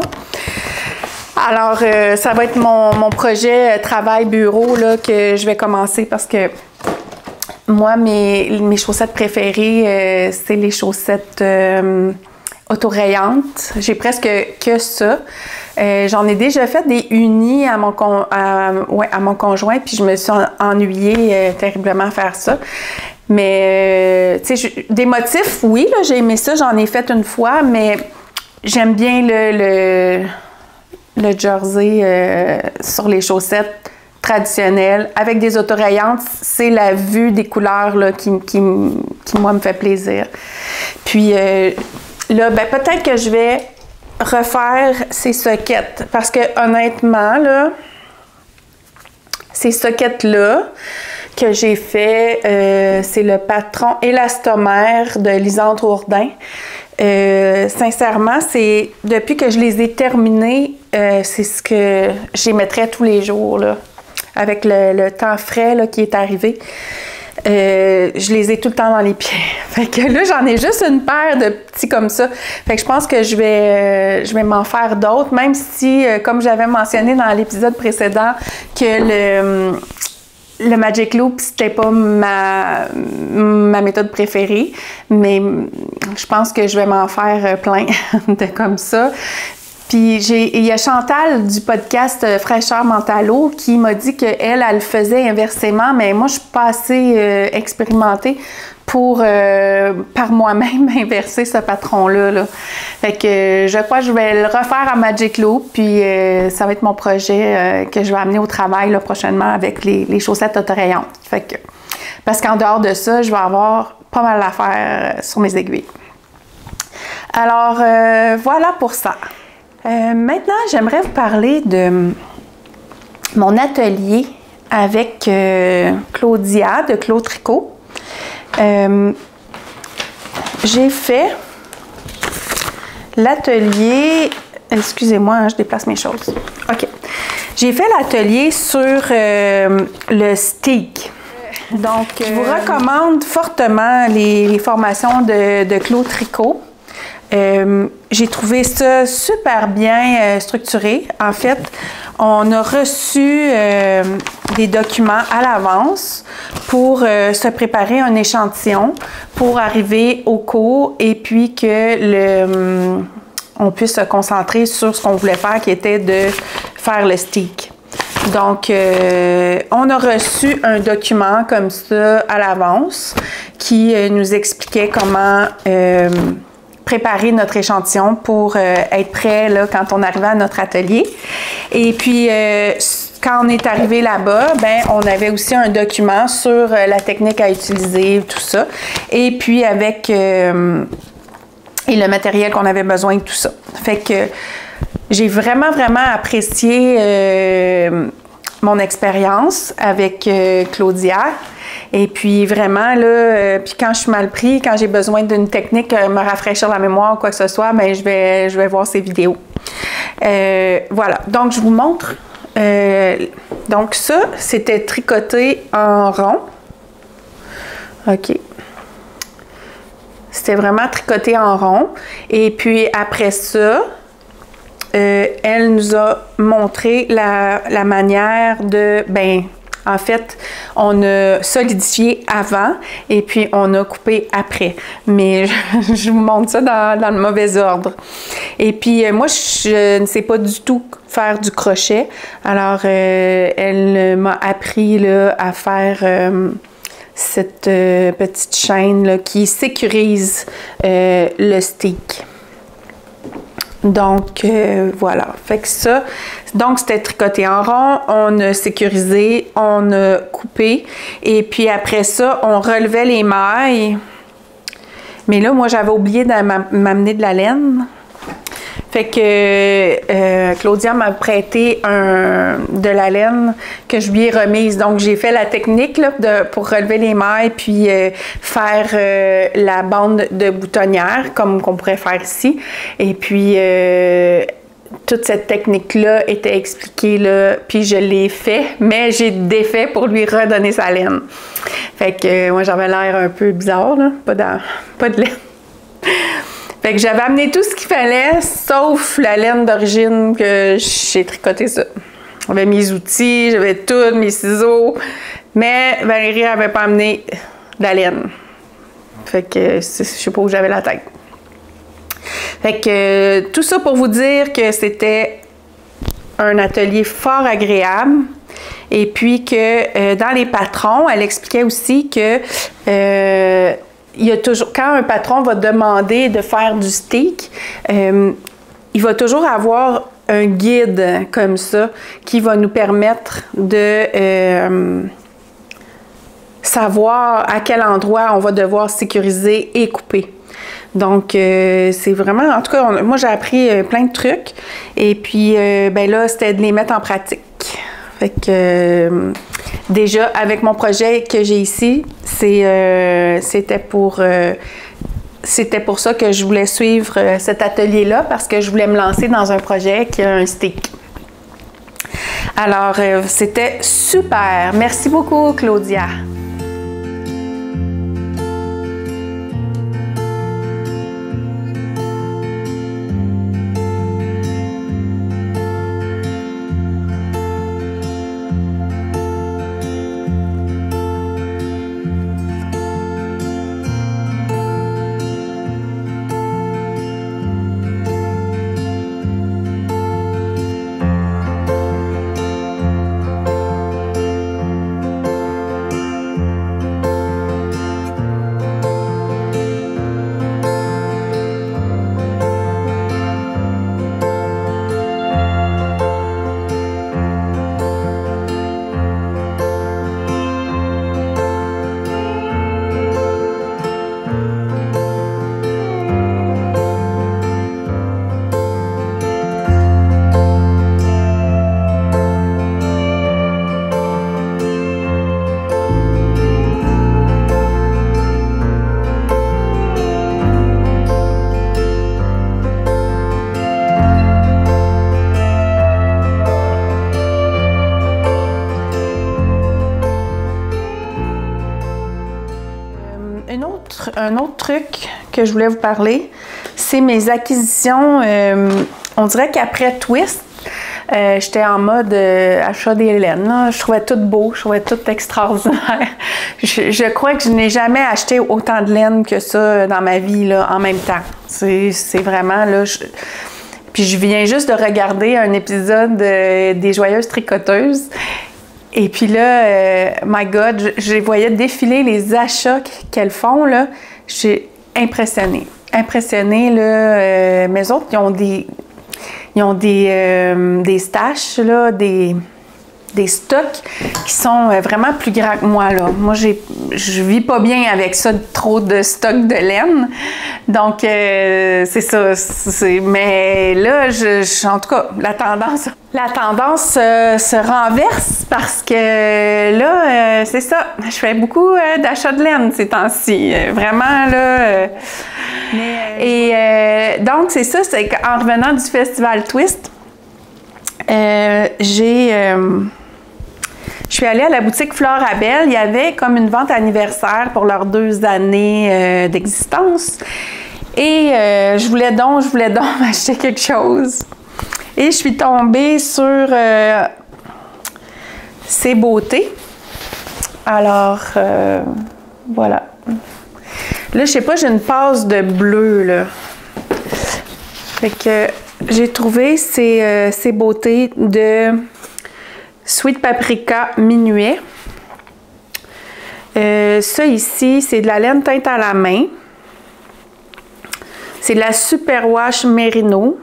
A: Alors, euh, ça va être mon, mon projet euh, travail bureau là, que je vais commencer parce que moi, mes, mes chaussettes préférées, euh, c'est les chaussettes euh, autorayantes. J'ai presque que ça. Euh, J'en ai déjà fait des unis à mon, con, à, ouais, à mon conjoint, puis je me suis ennuyée euh, terriblement à faire ça. Mais, euh, tu sais, des motifs, oui, j'ai aimé ça, j'en ai fait une fois, mais j'aime bien le, le, le jersey euh, sur les chaussettes traditionnelles. Avec des autorayantes, c'est la vue des couleurs là, qui, qui, qui, moi, me fait plaisir. Puis euh, là, ben, peut-être que je vais refaire ces soquettes parce que honnêtement là, ces soquettes là que j'ai fait, euh, c'est le patron élastomère de Lisandre Ourdin. Euh, sincèrement, c'est depuis que je les ai terminés, euh, c'est ce que j'y mettrais tous les jours là, avec le, le temps frais là, qui est arrivé. Euh, je les ai tout le temps dans les pieds. Fait que là, j'en ai juste une paire de petits comme ça. Fait que je pense que je vais, euh, je vais m'en faire d'autres, même si, euh, comme j'avais mentionné dans l'épisode précédent, que le, le Magic Loop, c'était pas ma, ma méthode préférée, mais je pense que je vais m'en faire plein de comme ça. Puis il y a Chantal du podcast Fraîcheur Mentalo qui m'a dit qu'elle, elle le faisait inversement, mais moi, je suis pas assez euh, expérimentée pour, euh, par moi-même, inverser ce patron-là. Là. Fait que euh, je crois que je vais le refaire à Magic Loop, puis euh, ça va être mon projet euh, que je vais amener au travail là, prochainement avec les, les chaussettes autorayantes. Fait que, parce qu'en dehors de ça, je vais avoir pas mal à faire sur mes aiguilles. Alors, euh, voilà pour ça. Euh, maintenant, j'aimerais vous parler de mon atelier avec euh, Claudia de Clos Tricot. Euh, j'ai fait l'atelier... Excusez-moi, hein, je déplace mes choses. OK. J'ai fait l'atelier sur euh, le stick. Donc, je vous recommande fortement les, les formations de, de Clos Tricot. Euh, j'ai trouvé ça super bien euh, structuré. En fait, on a reçu euh, des documents à l'avance pour euh, se préparer un échantillon pour arriver au cours et puis que le, on puisse se concentrer sur ce qu'on voulait faire, qui était de faire le stick. Donc, euh, on a reçu un document comme ça à l'avance qui euh, nous expliquait comment euh, préparer notre échantillon pour euh, être prêt là, quand on arrivait à notre atelier. Et puis, euh, quand on est arrivé là-bas, ben, on avait aussi un document sur euh, la technique à utiliser, tout ça. Et puis, avec euh, et le matériel qu'on avait besoin, tout ça. Fait que j'ai vraiment, vraiment apprécié euh, mon expérience avec euh, Claudia. Et puis vraiment, là, euh, puis quand je suis mal pris, quand j'ai besoin d'une technique, euh, me rafraîchir la mémoire ou quoi que ce soit, bien, je vais, je vais voir ces vidéos. Euh, voilà, donc je vous montre. Euh, donc ça, c'était tricoté en rond. OK. C'était vraiment tricoté en rond. Et puis après ça, euh, elle nous a montré la, la manière de... ben en fait, on a solidifié avant et puis on a coupé après. Mais je, je vous montre ça dans, dans le mauvais ordre. Et puis, moi, je ne sais pas du tout faire du crochet. Alors, euh, elle m'a appris là, à faire euh, cette euh, petite chaîne là, qui sécurise euh, le stick. Donc, euh, voilà. Fait que ça, donc c'était tricoté en rond, on a sécurisé, on a coupé, et puis après ça, on relevait les mailles. Mais là, moi, j'avais oublié de m'amener de la laine. Fait que euh, Claudia m'a prêté un, de la laine que je lui ai remise. Donc, j'ai fait la technique là, de, pour relever les mailles puis euh, faire euh, la bande de boutonnière, comme qu'on pourrait faire ici. Et puis, euh, toute cette technique-là était expliquée, là, puis je l'ai fait, mais j'ai défait pour lui redonner sa laine. Fait que euh, moi, j'avais l'air un peu bizarre, là, pas, dans, pas de laine. Fait que j'avais amené tout ce qu'il fallait, sauf la laine d'origine que j'ai tricoté ça. J'avais mes outils, j'avais tout, mes ciseaux, mais Valérie n'avait pas amené de la laine. Fait que je sais pas où j'avais la tête. Fait que tout ça pour vous dire que c'était un atelier fort agréable. Et puis que euh, dans les patrons, elle expliquait aussi que euh, il y a toujours, quand un patron va demander de faire du stick, euh, il va toujours avoir un guide comme ça qui va nous permettre de euh, savoir à quel endroit on va devoir sécuriser et couper. Donc, euh, c'est vraiment, en tout cas, on, moi j'ai appris euh, plein de trucs et puis, euh, ben là, c'était de les mettre en pratique. Fait que, euh, déjà, avec mon projet que j'ai ici, c'est, euh, c'était pour, euh, c'était pour ça que je voulais suivre euh, cet atelier-là parce que je voulais me lancer dans un projet qui a un stick. Alors, euh, c'était super. Merci beaucoup, Claudia. Un autre truc que je voulais vous parler, c'est mes acquisitions. Euh, on dirait qu'après Twist, Euh, J'étais en mode euh, achat des laines. Là. Je trouvais tout beau, je trouvais tout extraordinaire. je, je crois que je n'ai jamais acheté autant de laine que ça dans ma vie là, en même temps. C'est vraiment là. Je... Puis je viens juste de regarder un épisode euh, des Joyeuses Tricoteuses. Et puis là, euh, my God, je, je les voyais défiler les achats qu'elles font là. Je suis impressionnée. Impressionnée, là. Euh, mes autres, ils ont des, ils ont des, euh, des stashes, là, des, des stocks qui sont vraiment plus grands que moi, là. Moi, j'ai, je vis pas bien avec ça, trop de stocks de laine. Donc, euh, c'est ça. C'est, mais là, je, je, en tout cas, la tendance... La tendance euh, se renverse parce que là, euh, c'est ça, je fais beaucoup euh, d'achats de laine ces temps-ci, euh, vraiment là. Euh, Mais, euh, et euh, donc, c'est ça, c'est qu'en revenant du festival Twist, euh, j'ai... Euh, je suis allée à la boutique Florabelle, il y avait comme une vente anniversaire pour leurs deux années euh, d'existence. Et euh, je voulais donc, je voulais donc m'acheter quelque chose. Et je suis tombée sur euh, ces beautés. Alors, euh, voilà. Là, je sais pas, j'ai une passe de bleu, là. Fait que j'ai trouvé ces, euh, ces beautés de Sweet Paprika Minuet. Euh, ça ici, c'est de la laine teinte à la main. C'est de la Superwash Merino.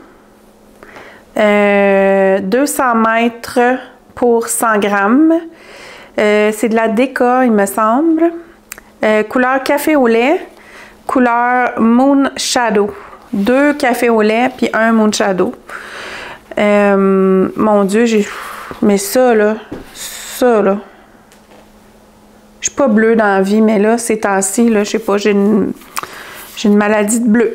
A: Euh, deux cents mètres pour cent grammes. Euh, c'est de la Déca, il me semble. Euh, couleur café au lait, couleur Moon Shadow. Deux cafés au lait, puis un Moon Shadow. Euh, mon Dieu, j'ai... Mais ça, là, ça, là... Je suis pas bleue dans la vie, mais là, ces temps-ci, là, je sais pas, j'ai une... j'ai une maladie de bleu.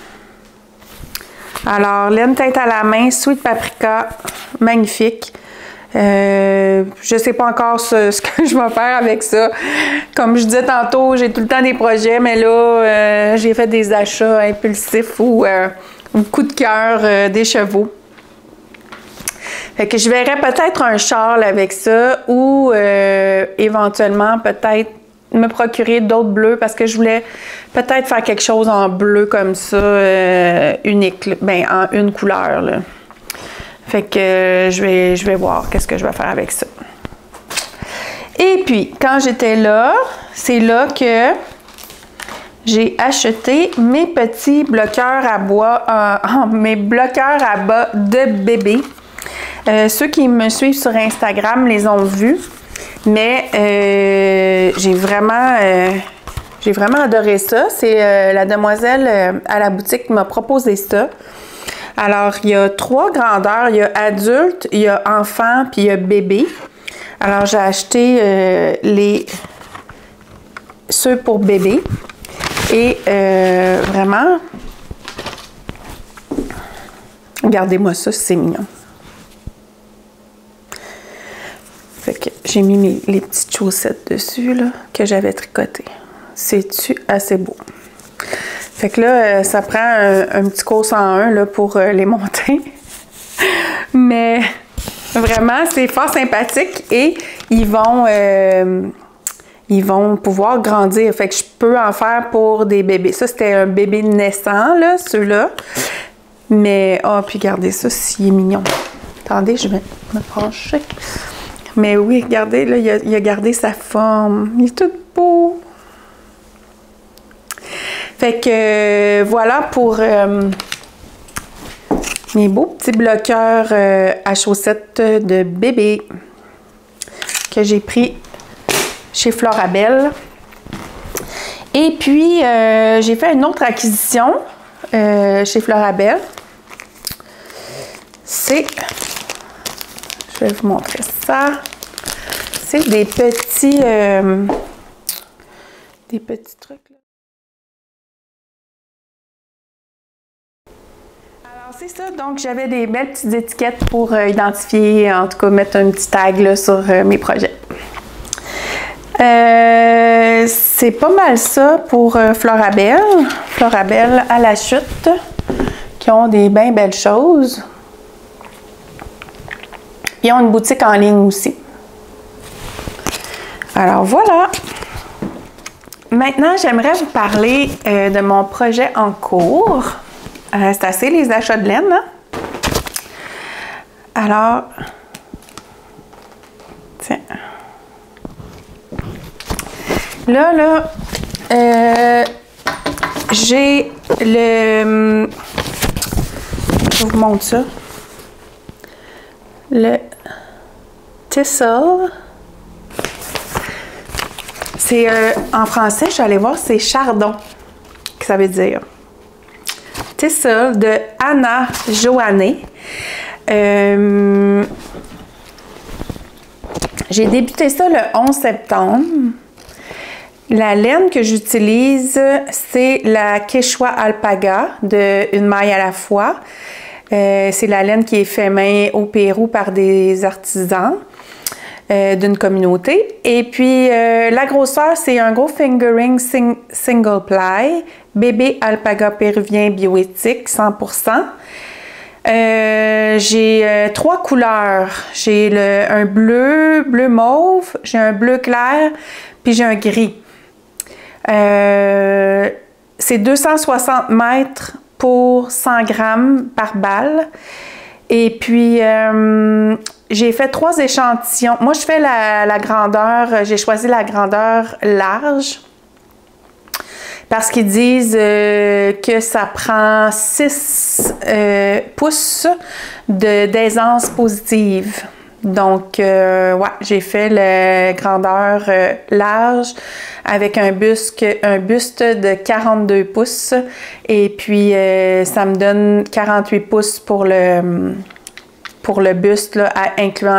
A: Alors, laine teinte à la main, Sweet Paprika, magnifique. Euh, je sais pas encore ce, ce que je vais faire avec ça. Comme je disais tantôt, j'ai tout le temps des projets, mais là, euh, j'ai fait des achats impulsifs ou, euh, ou coup de cœur euh, des chevaux. Fait que je verrais peut-être un châle avec ça ou euh, éventuellement peut-être me procurer d'autres bleus parce que je voulais peut-être faire quelque chose en bleu comme ça, euh, unique, ben en une couleur, là. Fait que euh, je vais, je vais voir qu'est-ce que je vais faire avec ça. Et puis, quand j'étais là, c'est là que j'ai acheté mes petits bloqueurs à bois, euh, mes bloqueurs à bas de bébé. Euh, ceux qui me suivent sur Instagram les ont vus. Mais euh, j'ai vraiment, euh, j'ai vraiment adoré ça. C'est euh, la demoiselle euh, à la boutique qui m'a proposé ça. Alors, il y a trois grandeurs. Il y a adulte, il y a enfant, puis il y a bébé. Alors, j'ai acheté euh, les ceux pour bébé. Et euh, vraiment, regardez-moi ça, c'est mignon. Fait que j'ai mis mes, les petites chaussettes dessus, là, que j'avais tricotées. C'est-tu assez beau? Fait que là, ça prend un, un petit cours cent un là, pour euh, les monter. Mais vraiment, c'est fort sympathique et ils vont, euh, ils vont pouvoir grandir. Fait que je peux en faire pour des bébés. Ça, c'était un bébé naissant, là, ceux-là. Mais, oh, puis regardez ça, s'il est mignon. Attendez, je vais me pencher. Mais oui, regardez, là, il a, il a gardé sa forme. Il est tout beau. Fait que euh, voilà pour euh, mes beaux petits bloqueurs euh, à chaussettes de bébé que j'ai pris chez Florabelle. Et puis, euh, j'ai fait une autre acquisition euh, chez Florabelle. C'est... Je vais vous montrer ça. C'est des petits... Euh, des petits trucs, là. Alors, c'est ça. Donc, j'avais des belles petites étiquettes pour euh, identifier, en tout cas, mettre un petit tag là, sur euh, mes projets. Euh, c'est pas mal ça pour euh, Florabelle. Florabelle à la chute, qui ont des bien belles choses. Ils ont une boutique en ligne aussi. Alors voilà. Maintenant, j'aimerais vous parler euh, de mon projet en cours. Euh, c'est assez les achats de laine, hein? Alors, tiens. Là, là, euh, j'ai le... Je vous montre ça. Le Tissel. C'est euh, en français, je suis allée voir, c'est chardon, que ça veut dire. Tissel de Anna Joannet. Euh, J'ai débuté ça le onze septembre. La laine que j'utilise, c'est la Quechua Alpaga de Une maille à la fois. Euh, c'est la laine qui est faite main au Pérou par des artisans euh, d'une communauté. Et puis, euh, la grosseur, c'est un gros fingering sing single ply, bébé alpaga péruvien bioéthique, cent pour cent. Euh, j'ai euh, trois couleurs. J'ai un bleu, bleu mauve, j'ai un bleu clair, puis j'ai un gris. Euh, c'est deux cent soixante mètres pour cent grammes par balle. Et puis, euh, j'ai fait trois échantillons. Moi, je fais la, la grandeur, j'ai choisi la grandeur large parce qu'ils disent euh, que ça prend six euh, pouces d'aisance positive. Donc, euh, ouais, j'ai fait la grandeur euh, large avec un buste, un buste de quarante-deux pouces et puis euh, ça me donne quarante-huit pouces pour le, pour le buste, là, incluant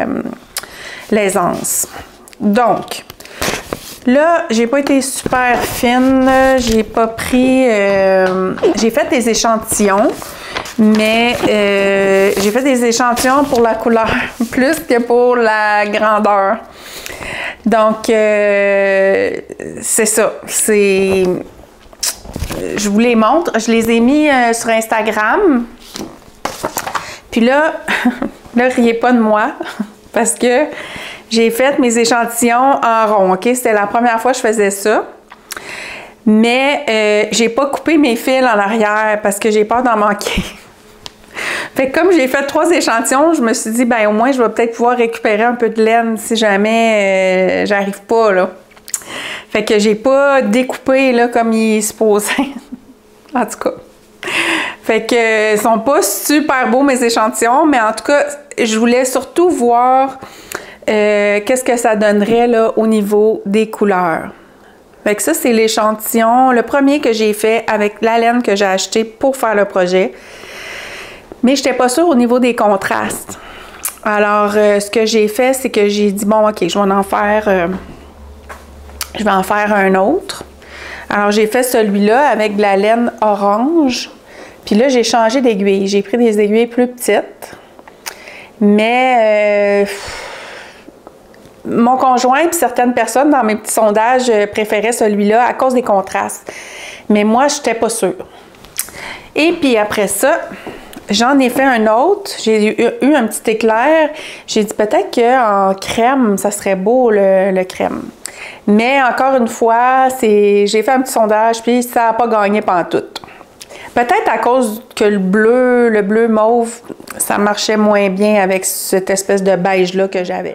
A: l'aisance. Donc, là, j'ai pas été super fine, j'ai pas pris... Euh, j'ai fait des échantillons, mais euh, j'ai fait des échantillons pour la couleur plus que pour la grandeur. Donc, euh, c'est ça. C'est... Je vous les montre. Je les ai mis euh, sur Instagram. Puis là, là, riez pas de moi, parce que j'ai fait mes échantillons en rond, OK? C'était la première fois que je faisais ça. Mais euh, j'ai pas coupé mes fils en arrière parce que j'ai peur d'en manquer. Fait que comme j'ai fait trois échantillons, je me suis dit, ben au moins, je vais peut-être pouvoir récupérer un peu de laine si jamais euh, j'arrive pas, là. Fait que j'ai pas découpé, là, comme il se posait. En tout cas. Fait que, ils sont pas super beaux, mes échantillons, mais en tout cas, je voulais surtout voir euh, qu'est-ce que ça donnerait, là, au niveau des couleurs. Fait que ça, c'est l'échantillon, le premier que j'ai fait avec la laine que j'ai acheté pour faire le projet. Mais je n'étais pas sûre au niveau des contrastes. Alors, euh, ce que j'ai fait, c'est que j'ai dit, bon, OK, je vais en faire, euh, je vais en faire un autre. Alors, j'ai fait celui-là avec de la laine orange. Puis là, j'ai changé d'aiguille. J'ai pris des aiguilles plus petites. Mais... Euh, mon conjoint et certaines personnes dans mes petits sondages préféraient celui-là à cause des contrastes. Mais moi, je n'étais pas sûre. Et puis après ça, j'en ai fait un autre. J'ai eu, eu un petit éclair. J'ai dit peut-être qu'en crème, ça serait beau le, le crème. Mais encore une fois, j'ai fait un petit sondage puis ça n'a pas gagné pantoute. Peut-être à cause que le bleu, le bleu mauve, ça marchait moins bien avec cette espèce de beige-là que j'avais.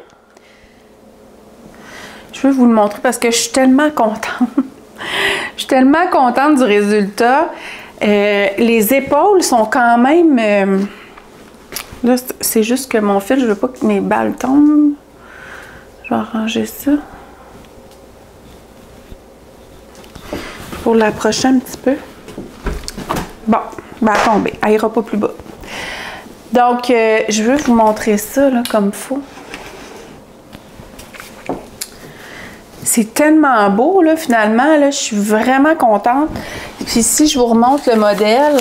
A: Je veux vous le montrer parce que je suis tellement contente. Je suis tellement contente du résultat. Euh, les épaules sont quand même... Euh, là, c'est juste que mon fil, je veux pas que mes balles tombent. Je vais arranger ça. Pour l'approcher un petit peu. Bon, ben, elle tomber. Elle ira pas plus bas. Donc, euh, je veux vous montrer ça, là, comme il faut. C'est tellement beau, là, finalement, là, je suis vraiment contente. Puis si je vous remonte le modèle,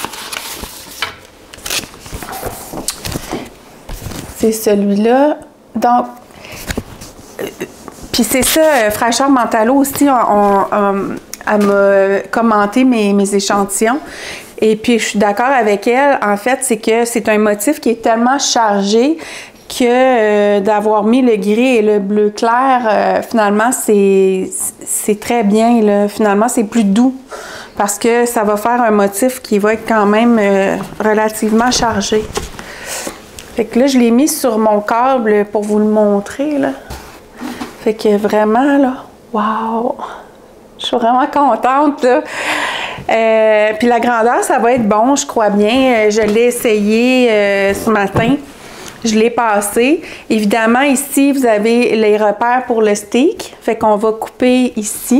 A: c'est celui-là. Donc, euh, puis c'est ça, Fraîcheur Mentalo aussi, on, on, on, elle m'a commenté mes, mes échantillons. Et puis, je suis d'accord avec elle. En fait, c'est que c'est un motif qui est tellement chargé que euh, d'avoir mis le gris et le bleu clair, euh, finalement, c'est très bien. Là. Finalement, c'est plus doux parce que ça va faire un motif qui va être quand même euh, relativement chargé. Fait que là, je l'ai mis sur mon câble pour vous le montrer. Là. Fait que vraiment, là, wow! Je suis vraiment contente, là. Euh, puis la grandeur, ça va être bon, je crois bien. Je l'ai essayé euh, ce matin. Je l'ai passé. Évidemment, ici, vous avez les repères pour le steak. Fait qu'on va couper ici.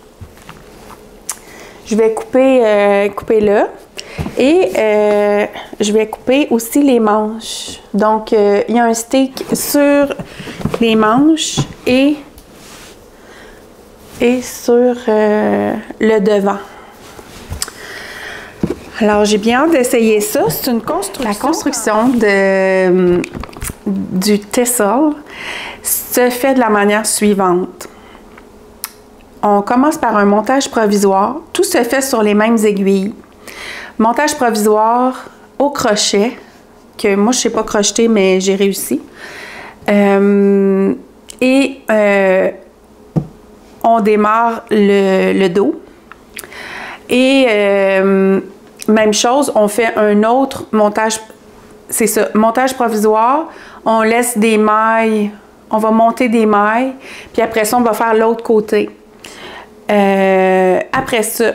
A: Je vais couper, euh, couper là. Et euh, je vais couper aussi les manches. Donc, euh, il y a un steak sur les manches et, et sur euh, le devant. Alors, j'ai bien hâte d'essayer ça. C'est une construction. La construction de, du tessel se fait de la manière suivante. On commence par un montage provisoire. Tout se fait sur les mêmes aiguilles. Montage provisoire au crochet, que moi, je ne sais pas crocheter, mais j'ai réussi. Euh, et euh, on démarre le, le dos. Et euh, même chose, on fait un autre montage, c'est ça, montage provisoire. On laisse des mailles, on va monter des mailles, puis après ça, on va faire l'autre côté. Euh, après ça,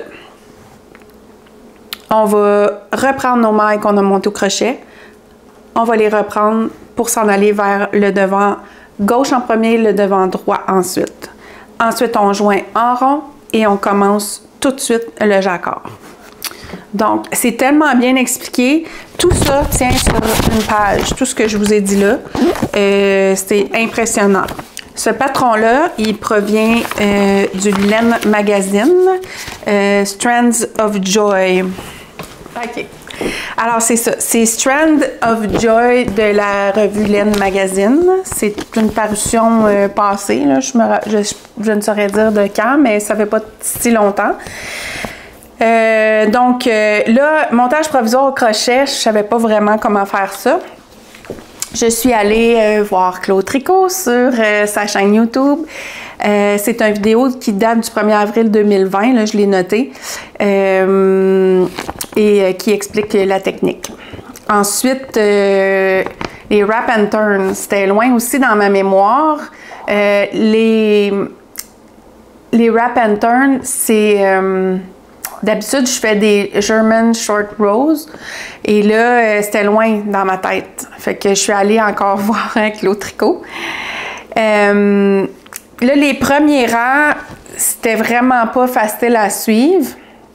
A: on va reprendre nos mailles qu'on a montées au crochet. On va les reprendre pour s'en aller vers le devant gauche en premier, le devant droit ensuite. Ensuite, on joint en rond et on commence tout de suite le jacquard. Donc, c'est tellement bien expliqué. Tout ça tient sur une page. Tout ce que je vous ai dit là, euh, c'est impressionnant. Ce patron-là, il provient euh, du Laine Magazine, euh, Strands of Joy. OK. Alors, c'est ça. C'est Strand of Joy de la revue Laine Magazine. C'est une parution euh, passée. Là. Je, me, je, je ne saurais dire de quand, mais ça fait pas si longtemps. Euh, donc, euh, là, montage provisoire au crochet, je savais pas vraiment comment faire ça. Je suis allée euh, voir Claude Tricot sur euh, sa chaîne YouTube. Euh, c'est une vidéo qui date du premier avril deux mille vingt, là, je l'ai noté, euh, et euh, qui explique la technique. Ensuite, euh, les wrap and turn, c'était loin aussi dans ma mémoire. Euh, les, les wrap and turn, c'est... Euh, D'habitude, je fais des German short rows et là, c'était loin dans ma tête. Fait que je suis allée encore voir avec Claude Tricot. Euh, là, les premiers rangs, c'était vraiment pas facile à suivre.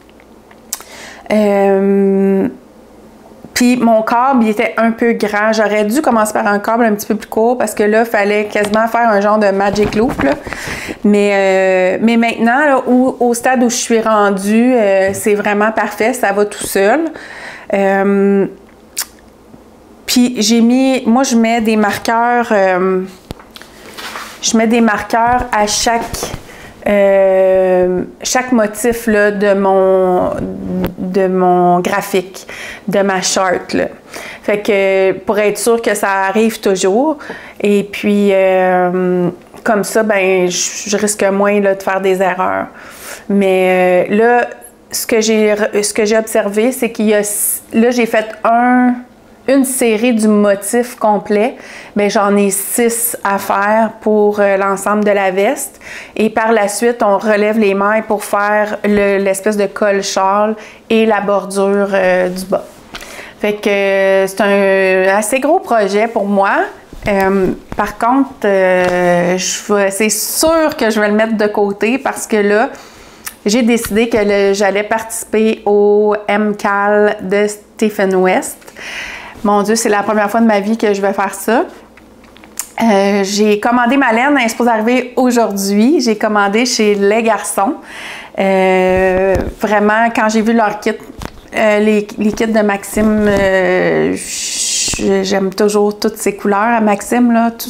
A: Euh, Puis mon câble, il était un peu grand. J'aurais dû commencer par un câble un petit peu plus court parce que là, il fallait quasiment faire un genre de magic loop, là. Mais, euh, mais maintenant, là, où, au stade où je suis rendue, euh, c'est vraiment parfait, ça va tout seul. Euh, Puis j'ai mis, moi je mets des marqueurs, euh, je mets des marqueurs à chaque, euh, chaque motif là, de, mon, de mon graphique, de ma charte, là. Fait que pour être sûr que ça arrive toujours. Et puis euh, comme ça, ben je, je risque moins là, de faire des erreurs. Mais euh, là, ce que j'ai ce que j'ai observé, c'est qu'il y a là j'ai fait un une série du motif complet, mais j'en ai six à faire pour euh, l'ensemble de la veste. Et par la suite, on relève les mailles pour faire l'espèce de col châle et la bordure euh, du bas. Fait que euh, c'est un assez gros projet pour moi. Euh, par contre, euh, c'est sûr que je vais le mettre de côté parce que là, j'ai décidé que j'allais participer au M C A L de Stephen West. Mon Dieu, c'est la première fois de ma vie que je vais faire ça. Euh, j'ai commandé ma laine, elle est supposée arriver aujourd'hui. J'ai commandé chez Les Garçons. Euh, vraiment, quand j'ai vu leur kit, euh, les, les kits de Maxime, euh, j'aime toujours toutes ces couleurs à Maxime, là, tout,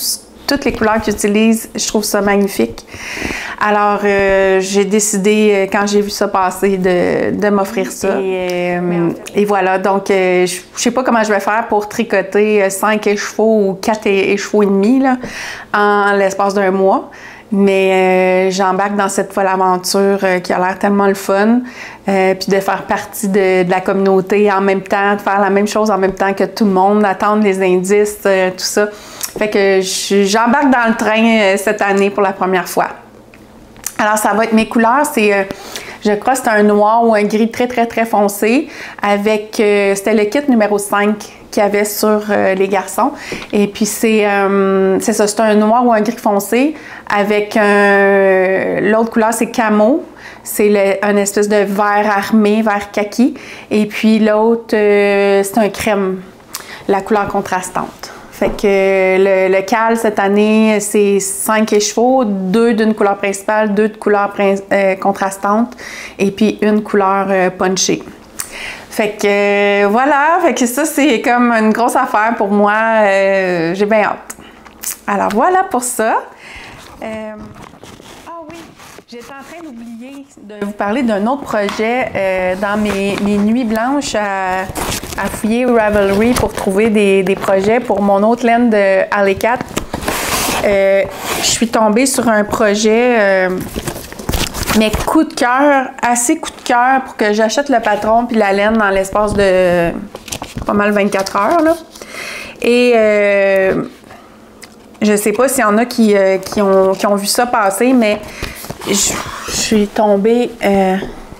A: toutes les couleurs qu'ils utilisent, je trouve ça magnifique. Alors, euh, j'ai décidé, quand j'ai vu ça passer, de, de m'offrir ça. Et, euh, et voilà, donc, euh, je ne sais pas comment je vais faire pour tricoter cinq écheveaux ou quatre écheveaux et demi là, en l'espace d'un mois. Mais euh, j'embarque dans cette folle aventure euh, qui a l'air tellement le fun. Euh, puis de faire partie de, de la communauté en même temps, de faire la même chose en même temps que tout le monde, d'attendre les indices, euh, tout ça. Fait que j'embarque dans le train euh, cette année pour la première fois. Alors, ça va être mes couleurs, c'est... Euh, je crois que c'est un noir ou un gris très, très, très foncé avec... Euh, c'était le kit numéro cinq qu'il y avait sur euh, les garçons. Et puis, c'est euh, ça, c'est un noir ou un gris foncé avec un... L'autre couleur, c'est camo. C'est un espèce de vert armé, vert kaki. Et puis, l'autre, euh, c'est un crème, la couleur contrastante. Fait que le, le cal, cette année, c'est cinq écheveaux, deux d'une couleur principale, deux de couleur euh, contrastante et puis une couleur euh, punchée. Fait que euh, voilà, fait que ça, c'est comme une grosse affaire pour moi. Euh, j'ai bien hâte. Alors voilà pour ça. Euh, ah oui, j'étais en train d'oublier de vous parler d'un autre projet euh, dans mes, mes nuits blanches à, à fouiller Ravelry pour trouver des, des projets pour mon autre laine de Alley Cat. Euh, je suis tombée sur un projet, euh, mais coup de cœur, assez coup de cœur pour que j'achète le patron puis la laine dans l'espace de pas mal vingt-quatre heures. Là. Et euh, je sais pas s'il y en a qui, euh, qui, ont, qui ont vu ça passer, mais je, je suis tombée euh,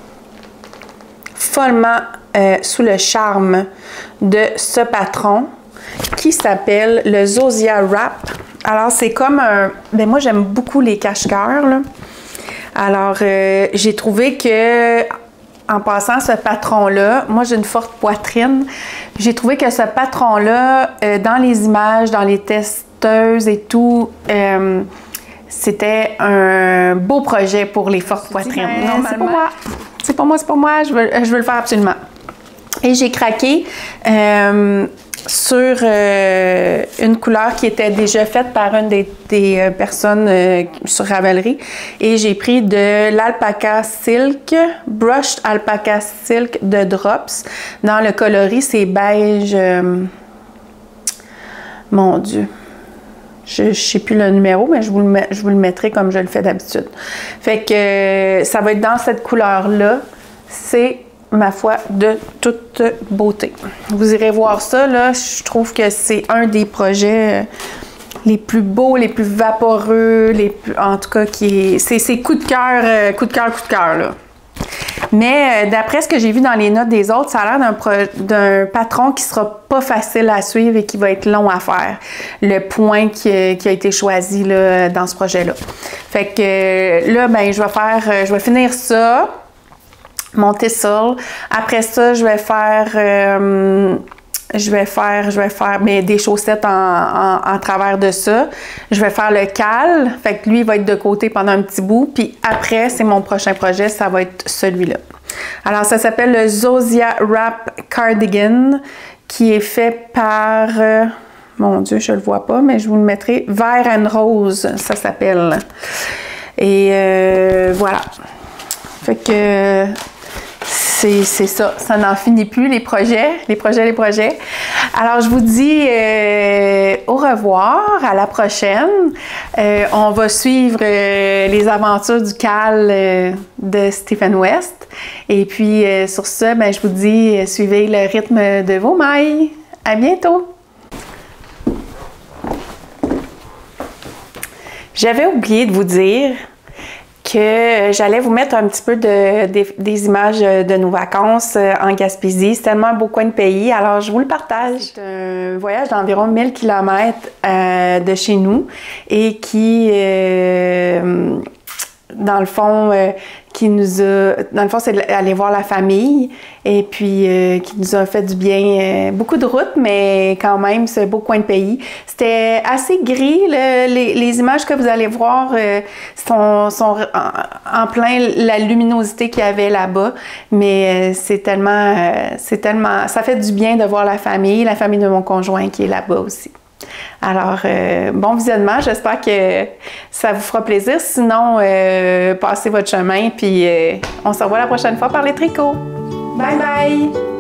A: follement euh, sous le charme de ce patron qui s'appelle le Zosia Wrap. Alors, c'est comme un... Ben moi, j'aime beaucoup les cache-cœurs, là. Alors, euh, j'ai trouvé que, en passant ce patron-là, moi, j'ai une forte poitrine. J'ai trouvé que ce patron-là, euh, dans les images, dans les testeuses et tout, euh, c'était un beau projet pour les fortes poitrines. Non, c'est pas moi. C'est pas moi, c'est pas moi. Je veux, je veux le faire absolument. Et j'ai craqué euh, sur euh, une couleur qui était déjà faite par une des, des euh, personnes euh, sur Ravelry. Et j'ai pris de l'Alpaca Silk, Brushed Alpaca Silk de Drops. Dans le coloris, c'est beige. Euh, mon Dieu. Je ne sais plus le numéro, mais je vous, le met, je vous le mettrai comme je le fais d'habitude. Fait que euh, ça va être dans cette couleur-là. C'est, ma foi, de toute beauté. Vous irez voir ça, là. Je trouve que c'est un des projets les plus beaux, les plus vaporeux, les plus, en tout cas, qui est... C'est coup de cœur, euh, coup de cœur, coup de cœur, là. Mais euh, d'après ce que j'ai vu dans les notes des autres, ça a l'air d'un patron qui sera pas facile à suivre et qui va être long à faire. Le point qui, qui a été choisi là, dans ce projet-là. Fait que euh, là, ben, je vais faire, euh, je vais finir ça, mon tissel. Après ça, je vais faire, euh, je vais faire, je vais faire mais des chaussettes en, en, en travers de ça. Je vais faire le cal. Fait que lui, il va être de côté pendant un petit bout. Puis après, c'est mon prochain projet, ça va être celui-là. Alors, ça s'appelle le Zosia Wrap Cardigan, qui est fait par, euh, mon Dieu, je le vois pas, mais je vous le mettrai, Vert and Rose, ça s'appelle. Et euh, voilà. Fait que c'est ça, ça n'en finit plus, les projets, les projets, les projets. Alors, je vous dis euh, au revoir, à la prochaine. Euh, on va suivre euh, les aventures du cal euh, de Stephen West. Et puis, euh, sur ce, ben, je vous dis, euh, suivez le rythme de vos mailles. À bientôt! J'avais oublié de vous dire que j'allais vous mettre un petit peu de, des, des images de nos vacances en Gaspésie. C'est tellement un beau coin de pays, alors je vous le partage. C'est un voyage d'environ mille kilomètres euh, de chez nous et qui, euh, dans le fond, euh, qui nous a... Dans le fond, c'est aller voir la famille et puis euh, qui nous a fait du bien. Euh, beaucoup de routes, mais quand même, c'est un beau coin de pays. C'était assez gris. Le, les, les images que vous allez voir euh, sont, sont en, en plein la luminosité qu'il y avait là-bas. Mais euh, c'est tellement, euh, c'est tellement... Ça fait du bien de voir la famille, la famille de mon conjoint qui est là-bas aussi. Alors, euh, bon visionnement, j'espère que ça vous fera plaisir. Sinon, euh, passez votre chemin, puis euh, on se revoit la prochaine fois par les tricots. Bye bye!